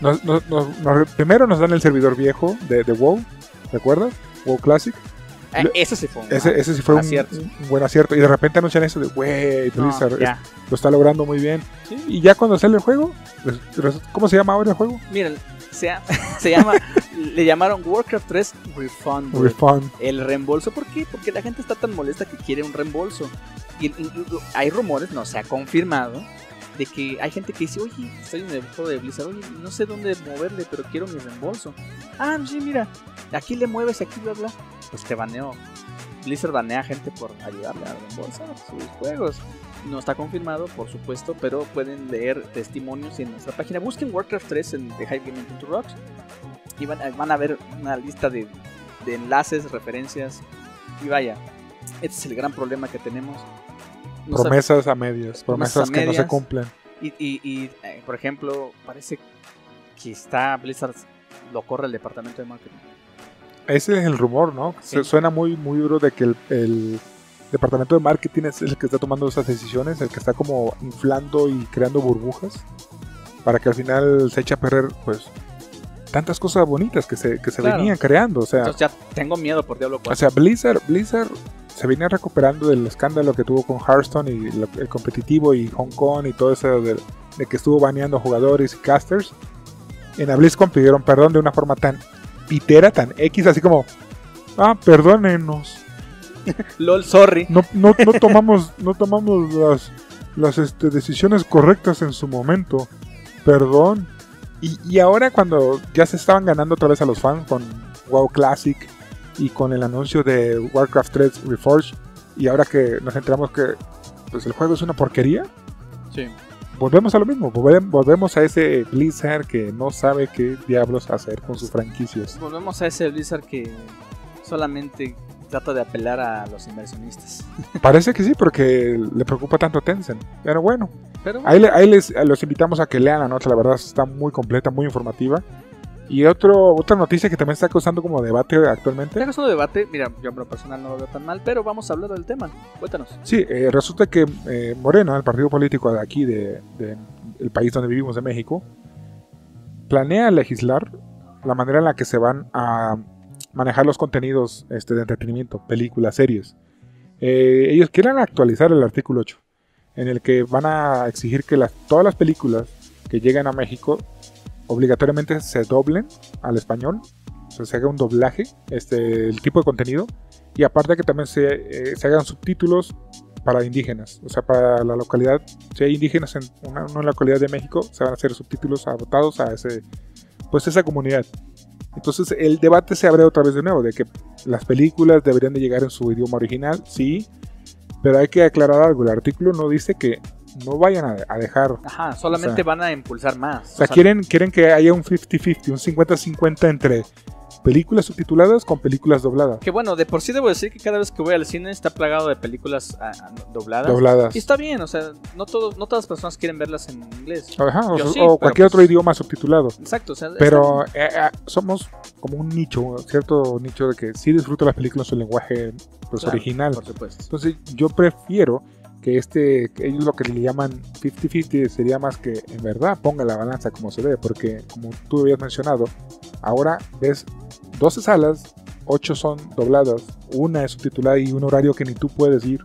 Primero nos dan el servidor viejo de WoW, ¿recuerdas? WoW Classic. Ese sí fue un buen acierto. Y de repente anuncian eso de, güey, Blizzard lo está logrando muy bien. ¿Sí? Y ya cuando sale el juego, ¿cómo se llama ahora el juego? Miren, se llama, le llamaron Warcraft 3 Refund. El reembolso, ¿por qué? Porque la gente está tan molesta que quiere un reembolso. Y hay rumores, no se ha confirmado, de que hay gente que dice, oye, estoy en el juego de Blizzard, oye, no sé dónde moverle, pero quiero mi reembolso. Ah, sí, mira, aquí le mueves, aquí bla bla. Pues te baneó. Blizzard banea a gente por ayudarle a reembolsar sus juegos. No está confirmado, por supuesto, pero pueden leer testimonios en nuestra página. Busquen Warcraft 3 en TheHiveGaming.rocks y van a ver una lista de enlaces, referencias. Y vaya, este es el gran problema que tenemos. Promesas a medias, promesas que no se cumplen. Y por ejemplo, parece que Blizzard lo corre el departamento de marketing. Ese es el rumor, ¿no? Sí. Suena muy, muy duro de que el departamento de marketing es el que está tomando esas decisiones, el que está como inflando y creando burbujas para que al final se eche a perder, pues, tantas cosas bonitas que se venían creando. O sea, entonces ya tengo miedo por Diablo 4. O sea, Blizzard se venía recuperando del escándalo que tuvo con Hearthstone y el competitivo y Hong Kong y todo eso de que estuvo baneando jugadores y casters. En la BlizzCon pidieron perdón de una forma tan pitera, tan X, así como, perdónenos. LOL, sorry. No tomamos las decisiones correctas en su momento. Perdón. Y ahora cuando ya se estaban ganando otra vez a los fans con WoW Classic y con el anuncio de Warcraft 3 Reforged, y ahora que nos enteramos que pues el juego es una porquería, sí, volvemos a lo mismo, volvemos a ese Blizzard que no sabe qué diablos hacer con sus franquicias. Volvemos a ese Blizzard que solamente trata de apelar a los inversionistas. Parece que sí, porque le preocupa tanto a Tencent. Pero bueno, ahí los invitamos a que lean la nota, la verdad está muy completa, muy informativa. Y otra noticia que también está causando como debate actualmente. Está causando debate, mira, yo en lo personal no lo veo tan mal, pero vamos a hablar del tema. Cuéntanos. Sí, resulta que Morena, el partido político de aquí, del país donde vivimos, de México, planea legislar la manera en la que se van a manejar los contenidos de entretenimiento, películas, series. Ellos quieren actualizar el artículo 8, en el que van a exigir que todas las películas que lleguen a México obligatoriamente se doblen al español, o sea, se haga un doblaje, el tipo de contenido, y aparte que también se hagan subtítulos para indígenas, o sea, para la localidad, si hay indígenas en una localidad de México, se van a hacer subtítulos adaptados a esa comunidad. Entonces el debate se abre otra vez de nuevo, de que las películas deberían de llegar en su idioma original, sí, pero hay que aclarar algo, el artículo no dice que no vayan a dejar. Ajá, solamente van a impulsar más. O sea, quieren que haya un 50-50, un 50-50 películas subtituladas con películas dobladas. Que bueno, de por sí debo decir que cada vez que voy al cine está plagado de películas dobladas. Y está bien, o sea, no todas las personas quieren verlas en inglés. Ajá, Sí, o cualquier otro idioma subtitulado. Exacto, o sea, Pero somos como un nicho, cierto nicho de que sí disfruto las películas en su lenguaje pues, claro, original. por supuesto. Entonces yo prefiero que ellos lo que le llaman 50-50 sería más que en verdad ponga la balanza como se debe, porque como tú habías mencionado, ahora ves 12 salas, 8 son dobladas, una es subtitulada y un horario que ni tú puedes ir.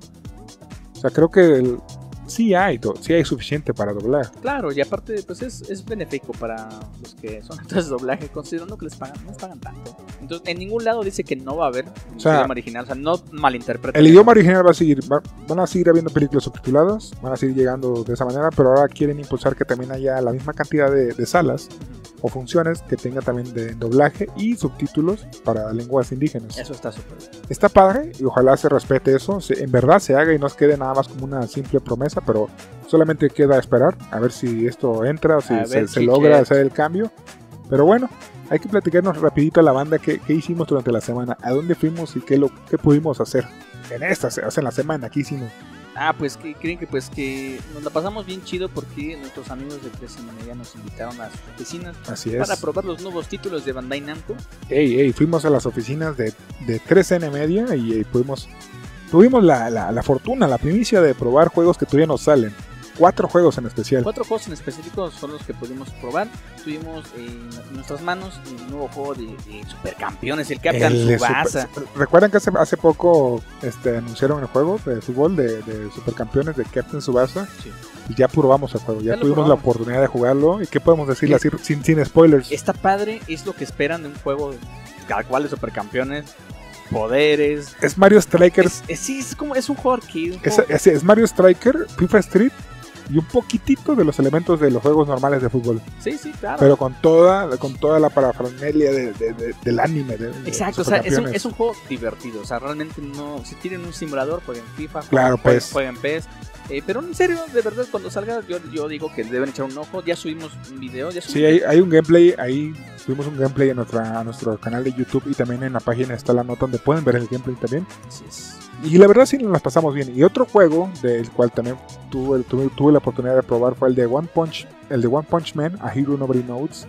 O sea, creo que sí hay suficiente para doblar. Claro, y aparte pues es benéfico para los que son actores de doblaje, considerando que no les pagan tanto. Entonces, en ningún lado dice que no va a haber idioma original, o sea, no malinterpreten. El idioma original va a seguir, van a seguir habiendo películas subtituladas, van a seguir llegando de esa manera, pero ahora quieren impulsar que también haya la misma cantidad de salas o funciones que tenga también de doblaje y subtítulos para lenguas indígenas. Eso está súper bien. Está padre y ojalá se respete eso, en verdad se haga y no se quede nada más como una simple promesa, pero solamente queda esperar a ver si esto entra o si se logra hacer el cambio. Pero bueno, hay que platicarnos rapidito a la banda qué hicimos durante la semana, a dónde fuimos y qué pudimos hacer en la semana, ¿qué hicimos? Pues que creen que nos la pasamos bien chido porque nuestros amigos de 3N Media nos invitaron a sus oficinas. Así es. Para probar los nuevos títulos de Bandai Namco. Fuimos a las oficinas de 3N Media y tuvimos la fortuna, la primicia de probar juegos que todavía no salen. 4 juegos en especial. 4 juegos en específico son los que pudimos probar. Tuvimos en nuestras manos el nuevo juego de Supercampeones, el Captain Tsubasa. ¿Recuerdan que hace poco anunciaron el juego de fútbol de Supercampeones de Captain Tsubasa? Sí. Y ya probamos el juego, ya tuvimos la oportunidad de jugarlo. ¿Y qué podemos decir así sin spoilers? Está padre, es lo que esperan de un juego cada cual de Supercampeones. Poderes. Es Mario Striker. Es un juego arcade. Es Mario Striker, FIFA Street y un poquitito de los elementos de los juegos normales de fútbol. Sí, claro. Pero con toda la parafernalia del anime. Exacto, o sea, es un juego divertido. O sea, realmente no. Si tienen un simulador, jueguen FIFA, jueguen PES. Pero en serio, de verdad, cuando salga, yo digo que deben echar un ojo. Ya subimos un video. Sí, hay un gameplay. Ahí subimos un gameplay a nuestro canal de YouTube y también en la página está la nota donde pueden ver el gameplay también. Así es. Y la verdad sí nos las pasamos bien. Y otro juego del cual también tuve la oportunidad de probar fue el de One Punch Man, A Hero Nobody Knows.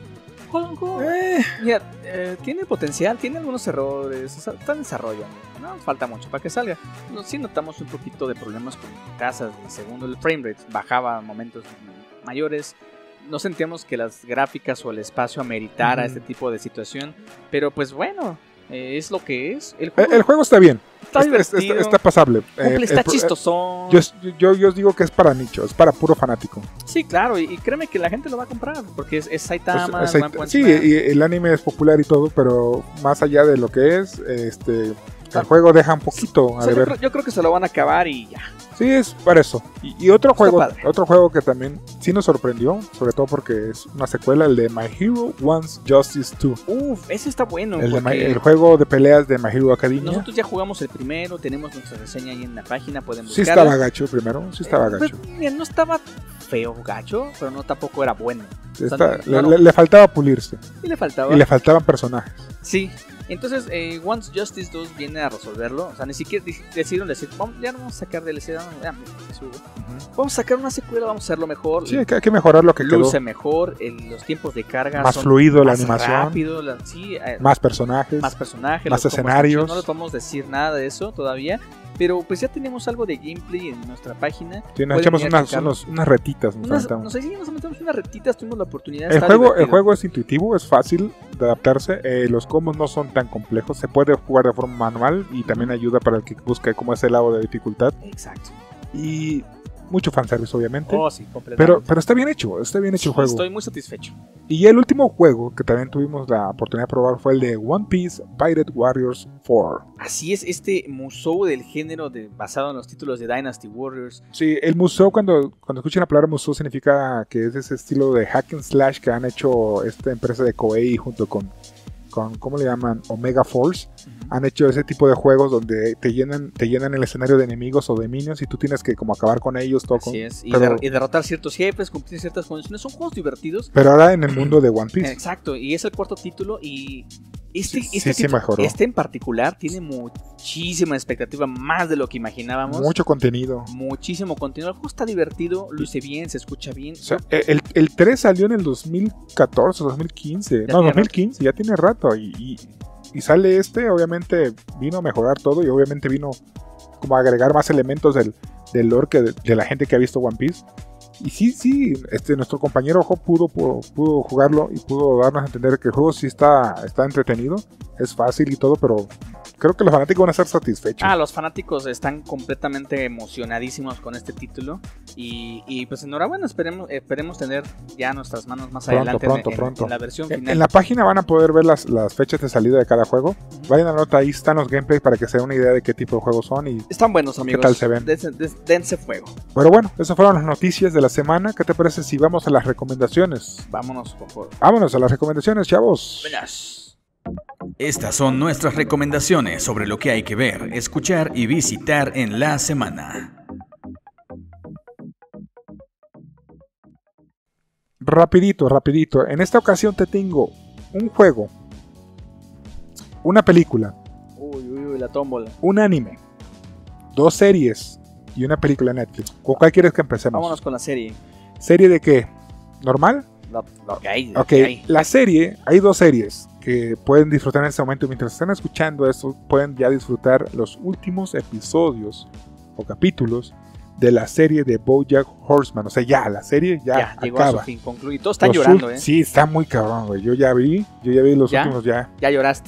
Mira, tiene potencial, tiene algunos errores, o sea, está en desarrollo, no falta mucho para que salga. Sí notamos un poquito de problemas con tasas de segundo, el frame rate bajaba a momentos mayores. No sentíamos que las gráficas o el espacio ameritara este tipo de situación, pero pues bueno, es lo que es. El juego está bien. Está pasable. Está chistosón. Yo os digo que es para nicho, es para puro fanático. Sí, claro, y créeme que la gente lo va a comprar, porque es Saitama. Sí, y el anime es popular y todo, pero más allá de lo que es, el juego deja un poquito a deber. Yo creo que se lo van a acabar y ya. Sí, es para eso. Y otro juego que también sí nos sorprendió, sobre todo porque es una secuela, el de My Hero Wants Justice 2. Ese está bueno. El juego de peleas de My Hero Academia. Nosotros ya jugamos el primero, tenemos nuestra reseña ahí en la página, pueden buscarla. Sí estaba gacho el primero, sí estaba gacho. No estaba feo gacho, pero no tampoco era bueno. Le faltaba pulirse. Y le faltaban personajes. Sí. Entonces, Once Justice 2 viene a resolverlo. O sea, ni siquiera decidieron decir, ya no vamos a sacar DLC, vamos a sacar una secuela, vamos a hacerlo mejor. Sí, hay que mejorar lo que quedó. Luce mejor, los tiempos de carga más son fluido, más la animación, rápido, más personajes, más escenarios. No les podemos decir nada de eso todavía. Pero pues ya tenemos algo de gameplay en nuestra página. Sí, nos echamos unas retitas. Nos metemos unas retitas, tuvimos la oportunidad. El juego es intuitivo, es fácil de adaptarse. Los combos no son tan complejos. Se puede jugar de forma manual y también ayuda para el que busque como ese lado de dificultad. Exacto. Y mucho fanservice, obviamente. Sí, completamente. Pero está bien hecho el juego. Estoy muy satisfecho. Y el último juego que también tuvimos la oportunidad de probar fue el de One Piece Pirate Warriors 4. Así es, este musou del género basado en los títulos de Dynasty Warriors. Sí, el musou, cuando escuchan la palabra musou, significa que es ese estilo de hack and slash que han hecho esta empresa de Koei junto con ¿cómo le llaman? Omega Force. Han hecho ese tipo de juegos donde te llenan el escenario de enemigos o de minions y tú tienes que como acabar con ellos. Así es, y derrotar ciertos jefes, cumplir ciertas condiciones. Son juegos divertidos. Pero ahora en el mundo de One Piece. Exacto, y es el cuarto título y Este mejoró. Este en particular tiene muchísima expectativa, más de lo que imaginábamos. Mucho contenido. Muchísimo contenido. El juego está divertido, luce bien, se escucha bien. O sea, el 3 salió en el 2014, 2015. No, 2015, ya tiene rato. Y sale obviamente vino a mejorar todo y obviamente vino como a agregar más elementos del lore de la gente que ha visto One Piece. Y sí, nuestro compañero Ojo pudo jugarlo y pudo darnos a entender que el juego sí está entretenido, es fácil y todo, pero creo que los fanáticos van a estar satisfechos. Los fanáticos están completamente emocionadísimos con este título y pues enhorabuena, esperemos tener ya nuestras manos más adelante en la versión final. En la página van a poder ver las fechas de salida de cada juego. Vayan a la nota, ahí están los gameplays para que se den una idea de qué tipo de juegos son y están buenos, amigos. ¿Qué tal se ven? Dense fuego. Pero bueno, esas fueron las noticias de la semana. ¿Qué te parece si vamos a las recomendaciones? Vámonos, por favor. Vámonos a las recomendaciones, chavos. Venas. Estas son nuestras recomendaciones sobre lo que hay que ver, escuchar y visitar en la semana. Rapidito. En esta ocasión te tengo un juego, una película, la tómbola, un anime, 2 series y una película de Netflix. ¿Con cuál quieres que empecemos? Vámonos con la serie. ¿Serie de qué? ¿Normal? Lo que hay. La serie, hay 2 series que pueden disfrutar en este momento. Mientras están escuchando esto, pueden ya disfrutar los últimos episodios o capítulos de la serie de BoJack Horseman. O sea, ya, la serie ya llegó acaba. A su fin, concluye. Todos están llorando, Sí, está muy cabrón, güey. Yo ya vi los últimos ya. Ya lloraste.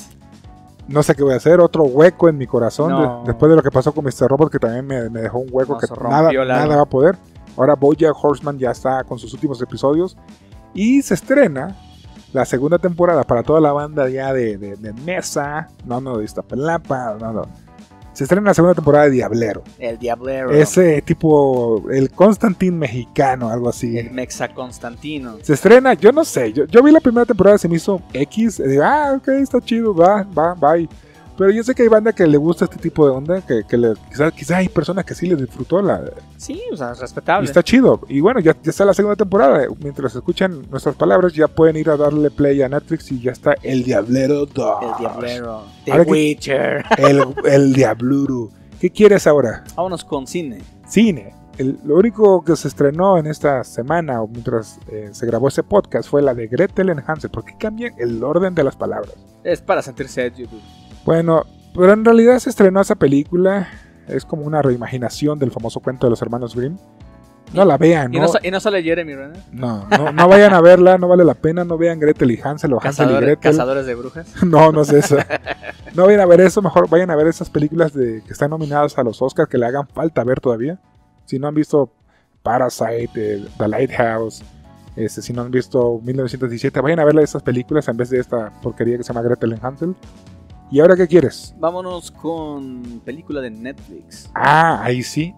No sé qué voy a hacer, otro hueco en mi corazón. No. Después de lo que pasó con Mr. Robot, que también me dejó un hueco que nada va a poder. Ahora BoJack Horseman ya está con sus últimos episodios. Y se estrena la segunda temporada para toda la banda ya de mesa. No, de Iztapalapa, no. Se estrena la segunda temporada de Diablero. El Diablero. Ese tipo, el Constantine mexicano, algo así. El Mexa Constantino. Se estrena, yo no sé, yo vi la primera temporada, se me hizo X, digo, ok, está chido, bye. Pero yo sé que hay banda que le gusta este tipo de onda, que quizás hay personas que sí les disfrutó Sí, o sea, es respetable. Y está chido. Y bueno, ya está la segunda temporada. Mientras escuchan nuestras palabras, ya pueden ir a darle play a Netflix y ya está El Diablero 2. El Diablero. The Witcher. El Diabluro. ¿Qué quieres ahora? Vámonos con cine. Cine. Lo único que se estrenó en esta semana o mientras se grabó ese podcast fue la de Gretel and Hansel. ¿Por qué cambian el orden de las palabras? Es para sentirse edgy, YouTube. Bueno, pero en realidad se estrenó esa película. Es como una reimaginación del famoso cuento de los hermanos Grimm. No la vean, ¿no? ¿Y no sale Jeremy Renner? No vayan a verla, no vale la pena. No vean Gretel y Hansel o Hansel y Gretel. ¿Cazadores de brujas? No es eso. No vayan a ver eso, mejor vayan a ver esas películas que están nominadas a los Oscars que le hagan falta ver todavía. Si no han visto Parasite, The Lighthouse, si no han visto 1917, vayan a ver esas películas en vez de esta porquería que se llama Gretel y Hansel. ¿Y ahora qué quieres? Vámonos con película de Netflix. Ahí sí.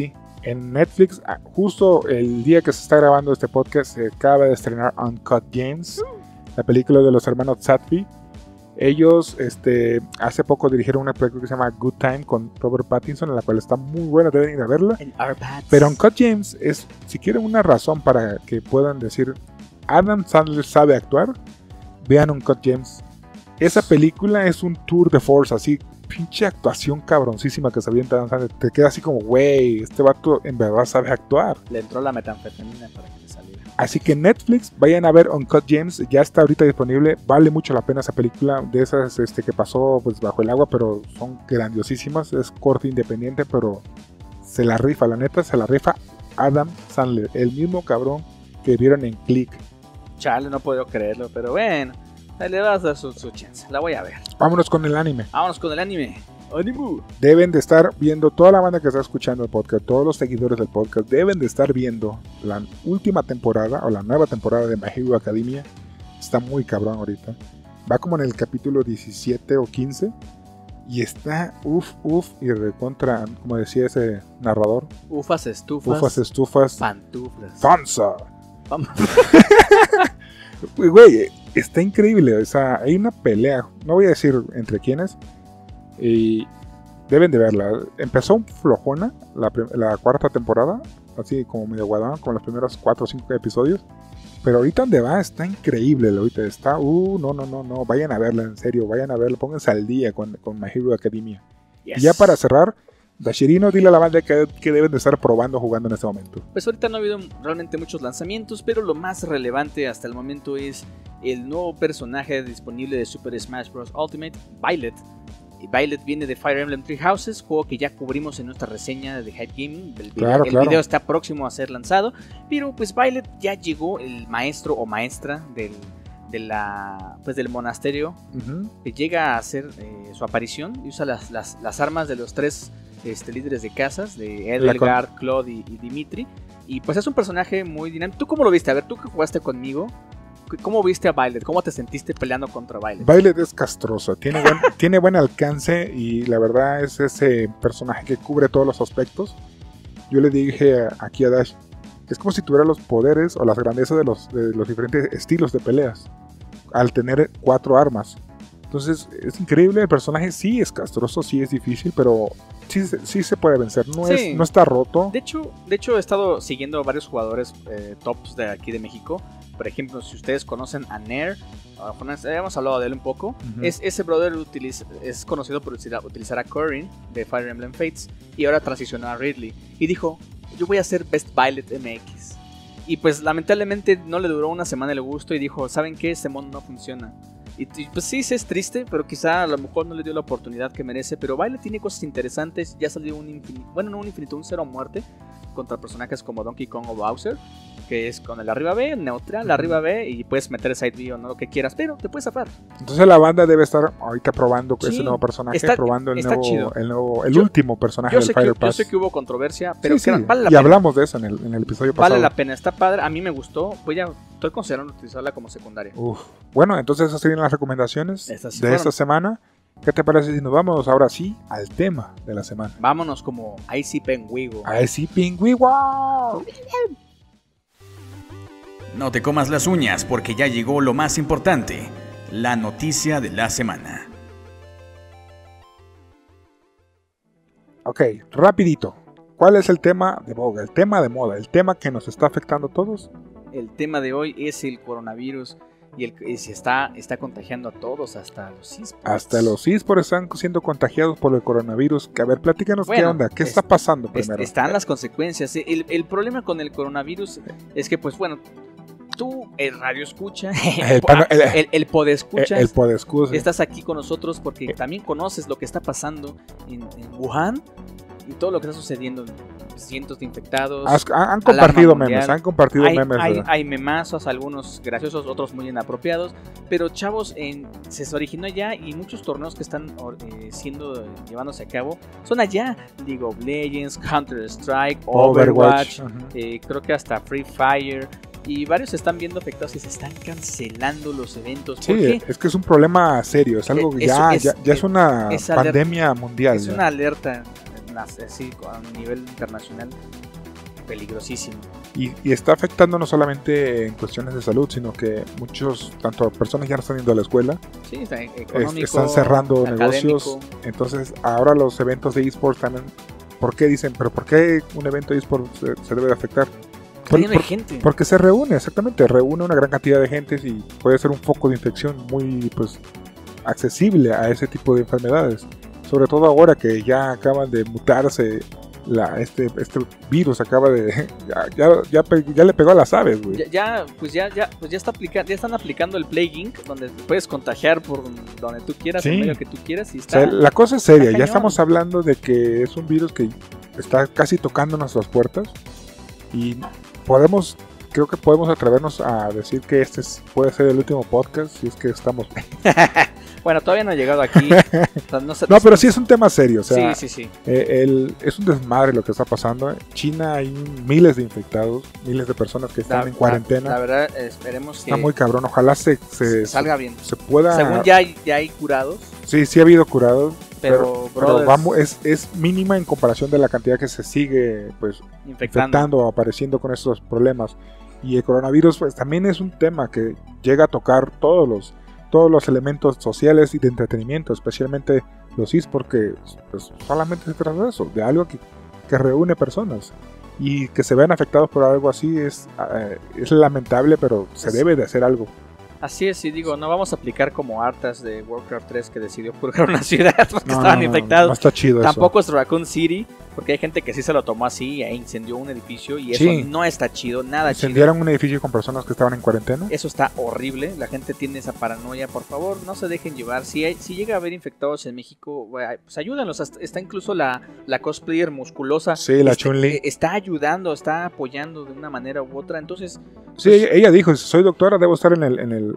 En Netflix, justo el día que se está grabando este podcast, se acaba de estrenar Uncut Gems, la película de los hermanos Safdie. Ellos hace poco dirigieron una película que se llama Good Time con Robert Pattinson, en la cual está muy buena, deben ir a verla. Pero Uncut Gems es, si quieren una razón para que puedan decir Adam Sandler sabe actuar, vean Uncut Gems. Esa película es un tour de force, así, pinche actuación cabroncísima que se avienta Adam Sandler. Te queda así como, güey, este vato en verdad sabe actuar. Le entró la metanfetamina para que le saliera. Así que Netflix, vayan a ver Uncut Gems, ya está ahorita disponible, vale mucho la pena esa película, de esas que pasó pues bajo el agua, pero son grandiosísimas, es corte independiente, pero se la rifa, la neta, se la rifa Adam Sandler, el mismo cabrón que vieron en Click. Chale, no puedo creerlo, pero bueno. Le vas a dar su chance, la voy a ver. Vámonos con el anime. ¡Ánimo! Deben de estar viendo, toda la banda que está escuchando el podcast, todos los seguidores del podcast, deben de estar viendo la última temporada o la nueva temporada de My Hero Academia. Está muy cabrón ahorita. Va como en el capítulo 17 o 15. Y está y recontra, como decía ese narrador. Ufas, estufas. Pantuflas. ¡Fanza! Güey, está increíble. O sea, hay una pelea, no voy a decir entre quiénes, y deben de verla. Empezó flojona la cuarta temporada, así como medio guadón, con los primeros 4 o 5 episodios, Pero ahorita donde va está increíble, ahorita está, no, vayan a verla, en serio, vayan a verla, pónganse al día con My Hero Academia. Yes. Y ya para cerrar, Dashirino, dile a la banda que deben de estar probando jugando en este momento. Pues ahorita no ha habido realmente muchos lanzamientos, pero lo más relevante hasta el momento es el nuevo personaje disponible de Super Smash Bros. Ultimate, Violet. Violet viene de Fire Emblem Three Houses, juego que ya cubrimos en nuestra reseña de Hype Gaming. Claro. El video está próximo a ser lanzado, pero pues Violet ya llegó, el maestro o maestra del monasterio, que llega a hacer su aparición y usa las armas de los tres líderes de casas, de Edelgard, Claude y Dimitri. Y pues es un personaje muy dinámico. ¿Tú cómo lo viste? A ver, tú que jugaste conmigo, ¿cómo viste a Violet? ¿Cómo te sentiste peleando contra Violet? Violet es castrosa, tiene buen alcance y la verdad es ese personaje que cubre todos los aspectos. Yo le dije aquí a Dash, es como si tuviera los poderes o las grandezas de los diferentes estilos de peleas al tener 4 armas. Entonces es increíble, el personaje sí es castroso, sí es difícil, pero sí se puede vencer, no está roto. De hecho he estado siguiendo a varios jugadores tops de aquí de México. Por ejemplo, si ustedes conocen a Nair, hemos hablado de él un poco. Ese brother es conocido por utilizar a Corrin de Fire Emblem Fates y ahora transicionó a Ridley. Y dijo, yo voy a hacer Best Violet MX. Y pues lamentablemente no le duró una semana el gusto y dijo, ¿saben qué? Este mono no funciona. Y pues sí, es triste, pero quizá a lo mejor no le dio la oportunidad que merece. Pero Violet tiene cosas interesantes. Ya salió un cero a muerte contra personajes como Donkey Kong o Bowser, que es con el arriba B, neutral, arriba B, y puedes meter side B o no lo que quieras, pero te puedes zafar. Entonces la banda debe estar ahorita probando ese nuevo personaje, probando el último personaje del Fighter Pass. Yo sé que hubo controversia, pero vale la pena. Hablamos de eso en el episodio pasado. Vale la pena, está padre, a mí me gustó, estoy considerando utilizarla como secundaria. Bueno, entonces esas serían las recomendaciones de esta semana. ¿Qué te parece si nos vamos ahora sí al tema de la semana? Vámonos como Icy Penguigo. Icy Penguigo. No te comas las uñas porque ya llegó lo más importante, la noticia de la semana. Ok, rapidito. ¿Cuál es el tema de boga, el tema de moda, el tema que nos está afectando a todos? El tema de hoy es el coronavirus. Y se está contagiando a todos, hasta los eSports. Hasta los eSports están siendo contagiados por el coronavirus. A ver, platícanos qué onda, qué está pasando primero. Están las consecuencias. El problema con el coronavirus es que, pues bueno, tú, el radio escucha, el podescuchas, estás aquí con nosotros porque también conoces lo que está pasando en Wuhan y todo lo que está sucediendo. Cientos de infectados. Han compartido memes, hay memazos, algunos graciosos, otros muy inapropiados. Pero chavos, se originó allá y muchos torneos que están llevándose a cabo son allá. League of Legends, Counter-Strike, Overwatch, creo que hasta Free Fire. Y varios se están viendo afectados y se están cancelando los eventos. ¿Por qué? Es que es un problema serio, es algo que ya es una pandemia mundial. Es una alerta. Así, a nivel internacional, peligrosísimo. Y está afectando no solamente en cuestiones de salud, sino que tanto personas ya no están yendo a la escuela, están cerrando negocios. Entonces, ahora los eventos de eSports también. ¿Por qué dicen? ¿Pero por qué un evento de eSports se debe de afectar? Porque se reúne una gran cantidad de gente y puede ser un foco de infección muy accesible a ese tipo de enfermedades. Sobre todo ahora que ya acaban de mutarse, este virus acaba de... Ya le pegó a las aves, güey. Ya están aplicando el Plague Inc., donde te puedes contagiar por donde tú quieras, en medio que tú quieras. Y la cosa es seria, ya estamos hablando de que es un virus que está casi tocando nuestras puertas. Y creo que podemos atrevernos a decir que este puede ser el último podcast, si es que estamos... Bueno, todavía no he llegado aquí. Pero sí es un tema serio. O sea, sí. Es un desmadre lo que está pasando. En China hay miles de infectados, miles de personas que están en cuarentena. La verdad, esperemos que... Está muy cabrón. Ojalá se salga bien. Se pueda... Según ya hay curados. Sí ha habido curados. Pero es mínima en comparación de la cantidad que se sigue infectando o apareciendo con estos problemas. Y el coronavirus pues también es un tema que llega a tocar todos los elementos sociales y de entretenimiento, especialmente los eSports, porque pues, solamente se trata de eso, de algo que reúne personas. Y que se vean afectados por algo así es lamentable, pero se debe de hacer algo. Así es, y digo, no vamos a aplicar como Arthas de Warcraft 3 que decidió purgar una ciudad porque estaban infectados. No está chido. Tampoco es Raccoon City, porque hay gente que sí se lo tomó así e incendió un edificio y eso no está chido, nada chido. ¿Incendiaron un edificio con personas que estaban en cuarentena? Eso está horrible, la gente tiene esa paranoia, por favor, no se dejen llevar. Si llega a haber infectados en México, pues ayúdenlos, está incluso la cosplayer musculosa. Sí, la Chun-Li. Está ayudando, está apoyando de una manera u otra, entonces... Sí, pues, ella dijo, soy doctora, debo estar en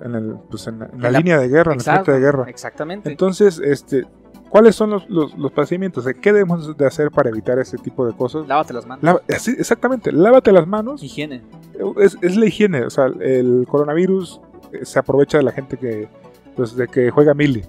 la línea de guerra, en el frente de guerra. Exactamente. Entonces, ¿cuáles son los procedimientos? ¿Qué debemos de hacer para evitar ese tipo de cosas? Lávate las manos. Exactamente, lávate las manos. Higiene. Es la higiene, o sea, el coronavirus se aprovecha de la gente que juega Mili.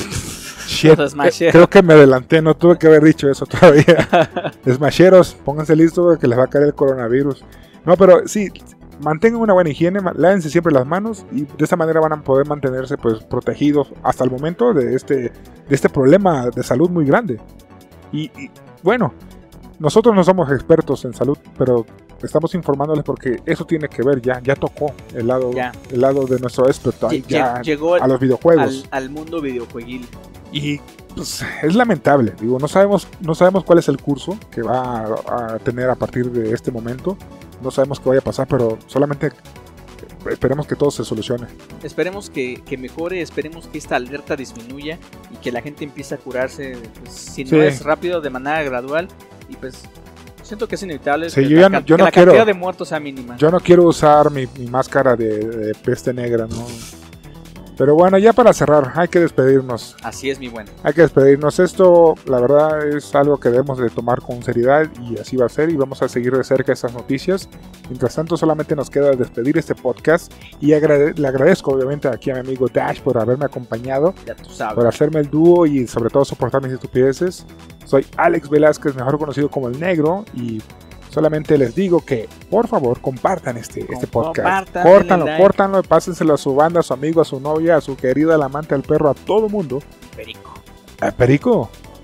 Shit, creo que me adelanté, no tuve que haber dicho eso todavía. Smasheros, pónganse listos porque les va a caer el coronavirus. No, pero sí, mantengan una buena higiene, lávense siempre las manos y de esta manera van a poder mantenerse pues protegidos hasta el momento de este problema de salud muy grande. Y bueno, nosotros no somos expertos en salud, pero estamos informándoles porque eso tiene que ver, ya tocó el lado de nuestro experto, ya llegó a los videojuegos, al mundo videojueguil. Y pues, es lamentable, digo, no sabemos cuál es el curso que va a tener a partir de este momento. No sabemos qué vaya a pasar, pero solamente esperemos que todo se solucione. Esperemos que mejore, esperemos que esta alerta disminuya y que la gente empiece a curarse, pues, si no es rápido, de manera gradual. Y pues siento que es inevitable que la cantidad de muertos sea mínima. Yo no quiero usar mi máscara de peste negra, ¿no? Pero bueno, ya para cerrar, hay que despedirnos. Así es, mi bueno. Hay que despedirnos. Esto, la verdad, es algo que debemos de tomar con seriedad y así va a ser. Y vamos a seguir de cerca estas noticias. Mientras tanto, solamente nos queda despedir este podcast. Y le agradezco, obviamente, aquí a mi amigo Dash por haberme acompañado. Ya tú sabes. Por hacerme el dúo y sobre todo soportar mis estupideces. Soy Alex Velázquez, mejor conocido como El Negro. Y solamente les digo que, por favor, compartan este podcast. Córtanlo, pásenselo a su banda, a su amigo, a su novia, a su querida, al amante, al perro, a todo mundo. Perico. ¿Al perico?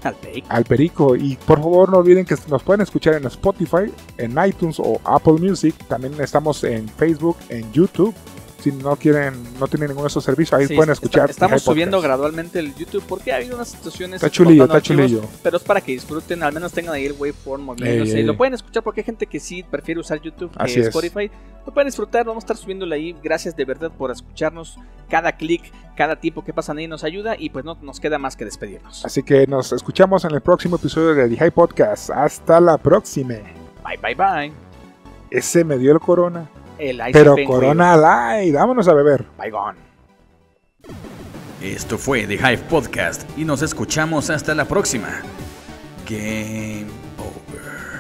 Al perico. Y por favor, no olviden que nos pueden escuchar en Spotify, en iTunes o Apple Music. También estamos en Facebook, en YouTube. Si no tienen ninguno de esos servicios, ahí pueden escuchar. Estamos subiendo gradualmente el YouTube porque ha habido unas situaciones. Está chulillo. Pero es para que disfruten, al menos tengan ahí el waveform moviéndose. Y lo pueden escuchar porque hay gente que sí prefiere usar YouTube que Spotify. Lo pueden disfrutar, vamos a estar subiéndolo ahí. Gracias de verdad por escucharnos. Cada clic, cada tiempo que pasan ahí nos ayuda. Y pues no nos queda más que despedirnos. Así que nos escuchamos en el próximo episodio de The High Podcast. Hasta la próxima. Bye. Ese me dio el corona. Pero Corona Light, vámonos a beber. Bye gone. Esto fue The Hive Podcast y nos escuchamos hasta la próxima. Game over.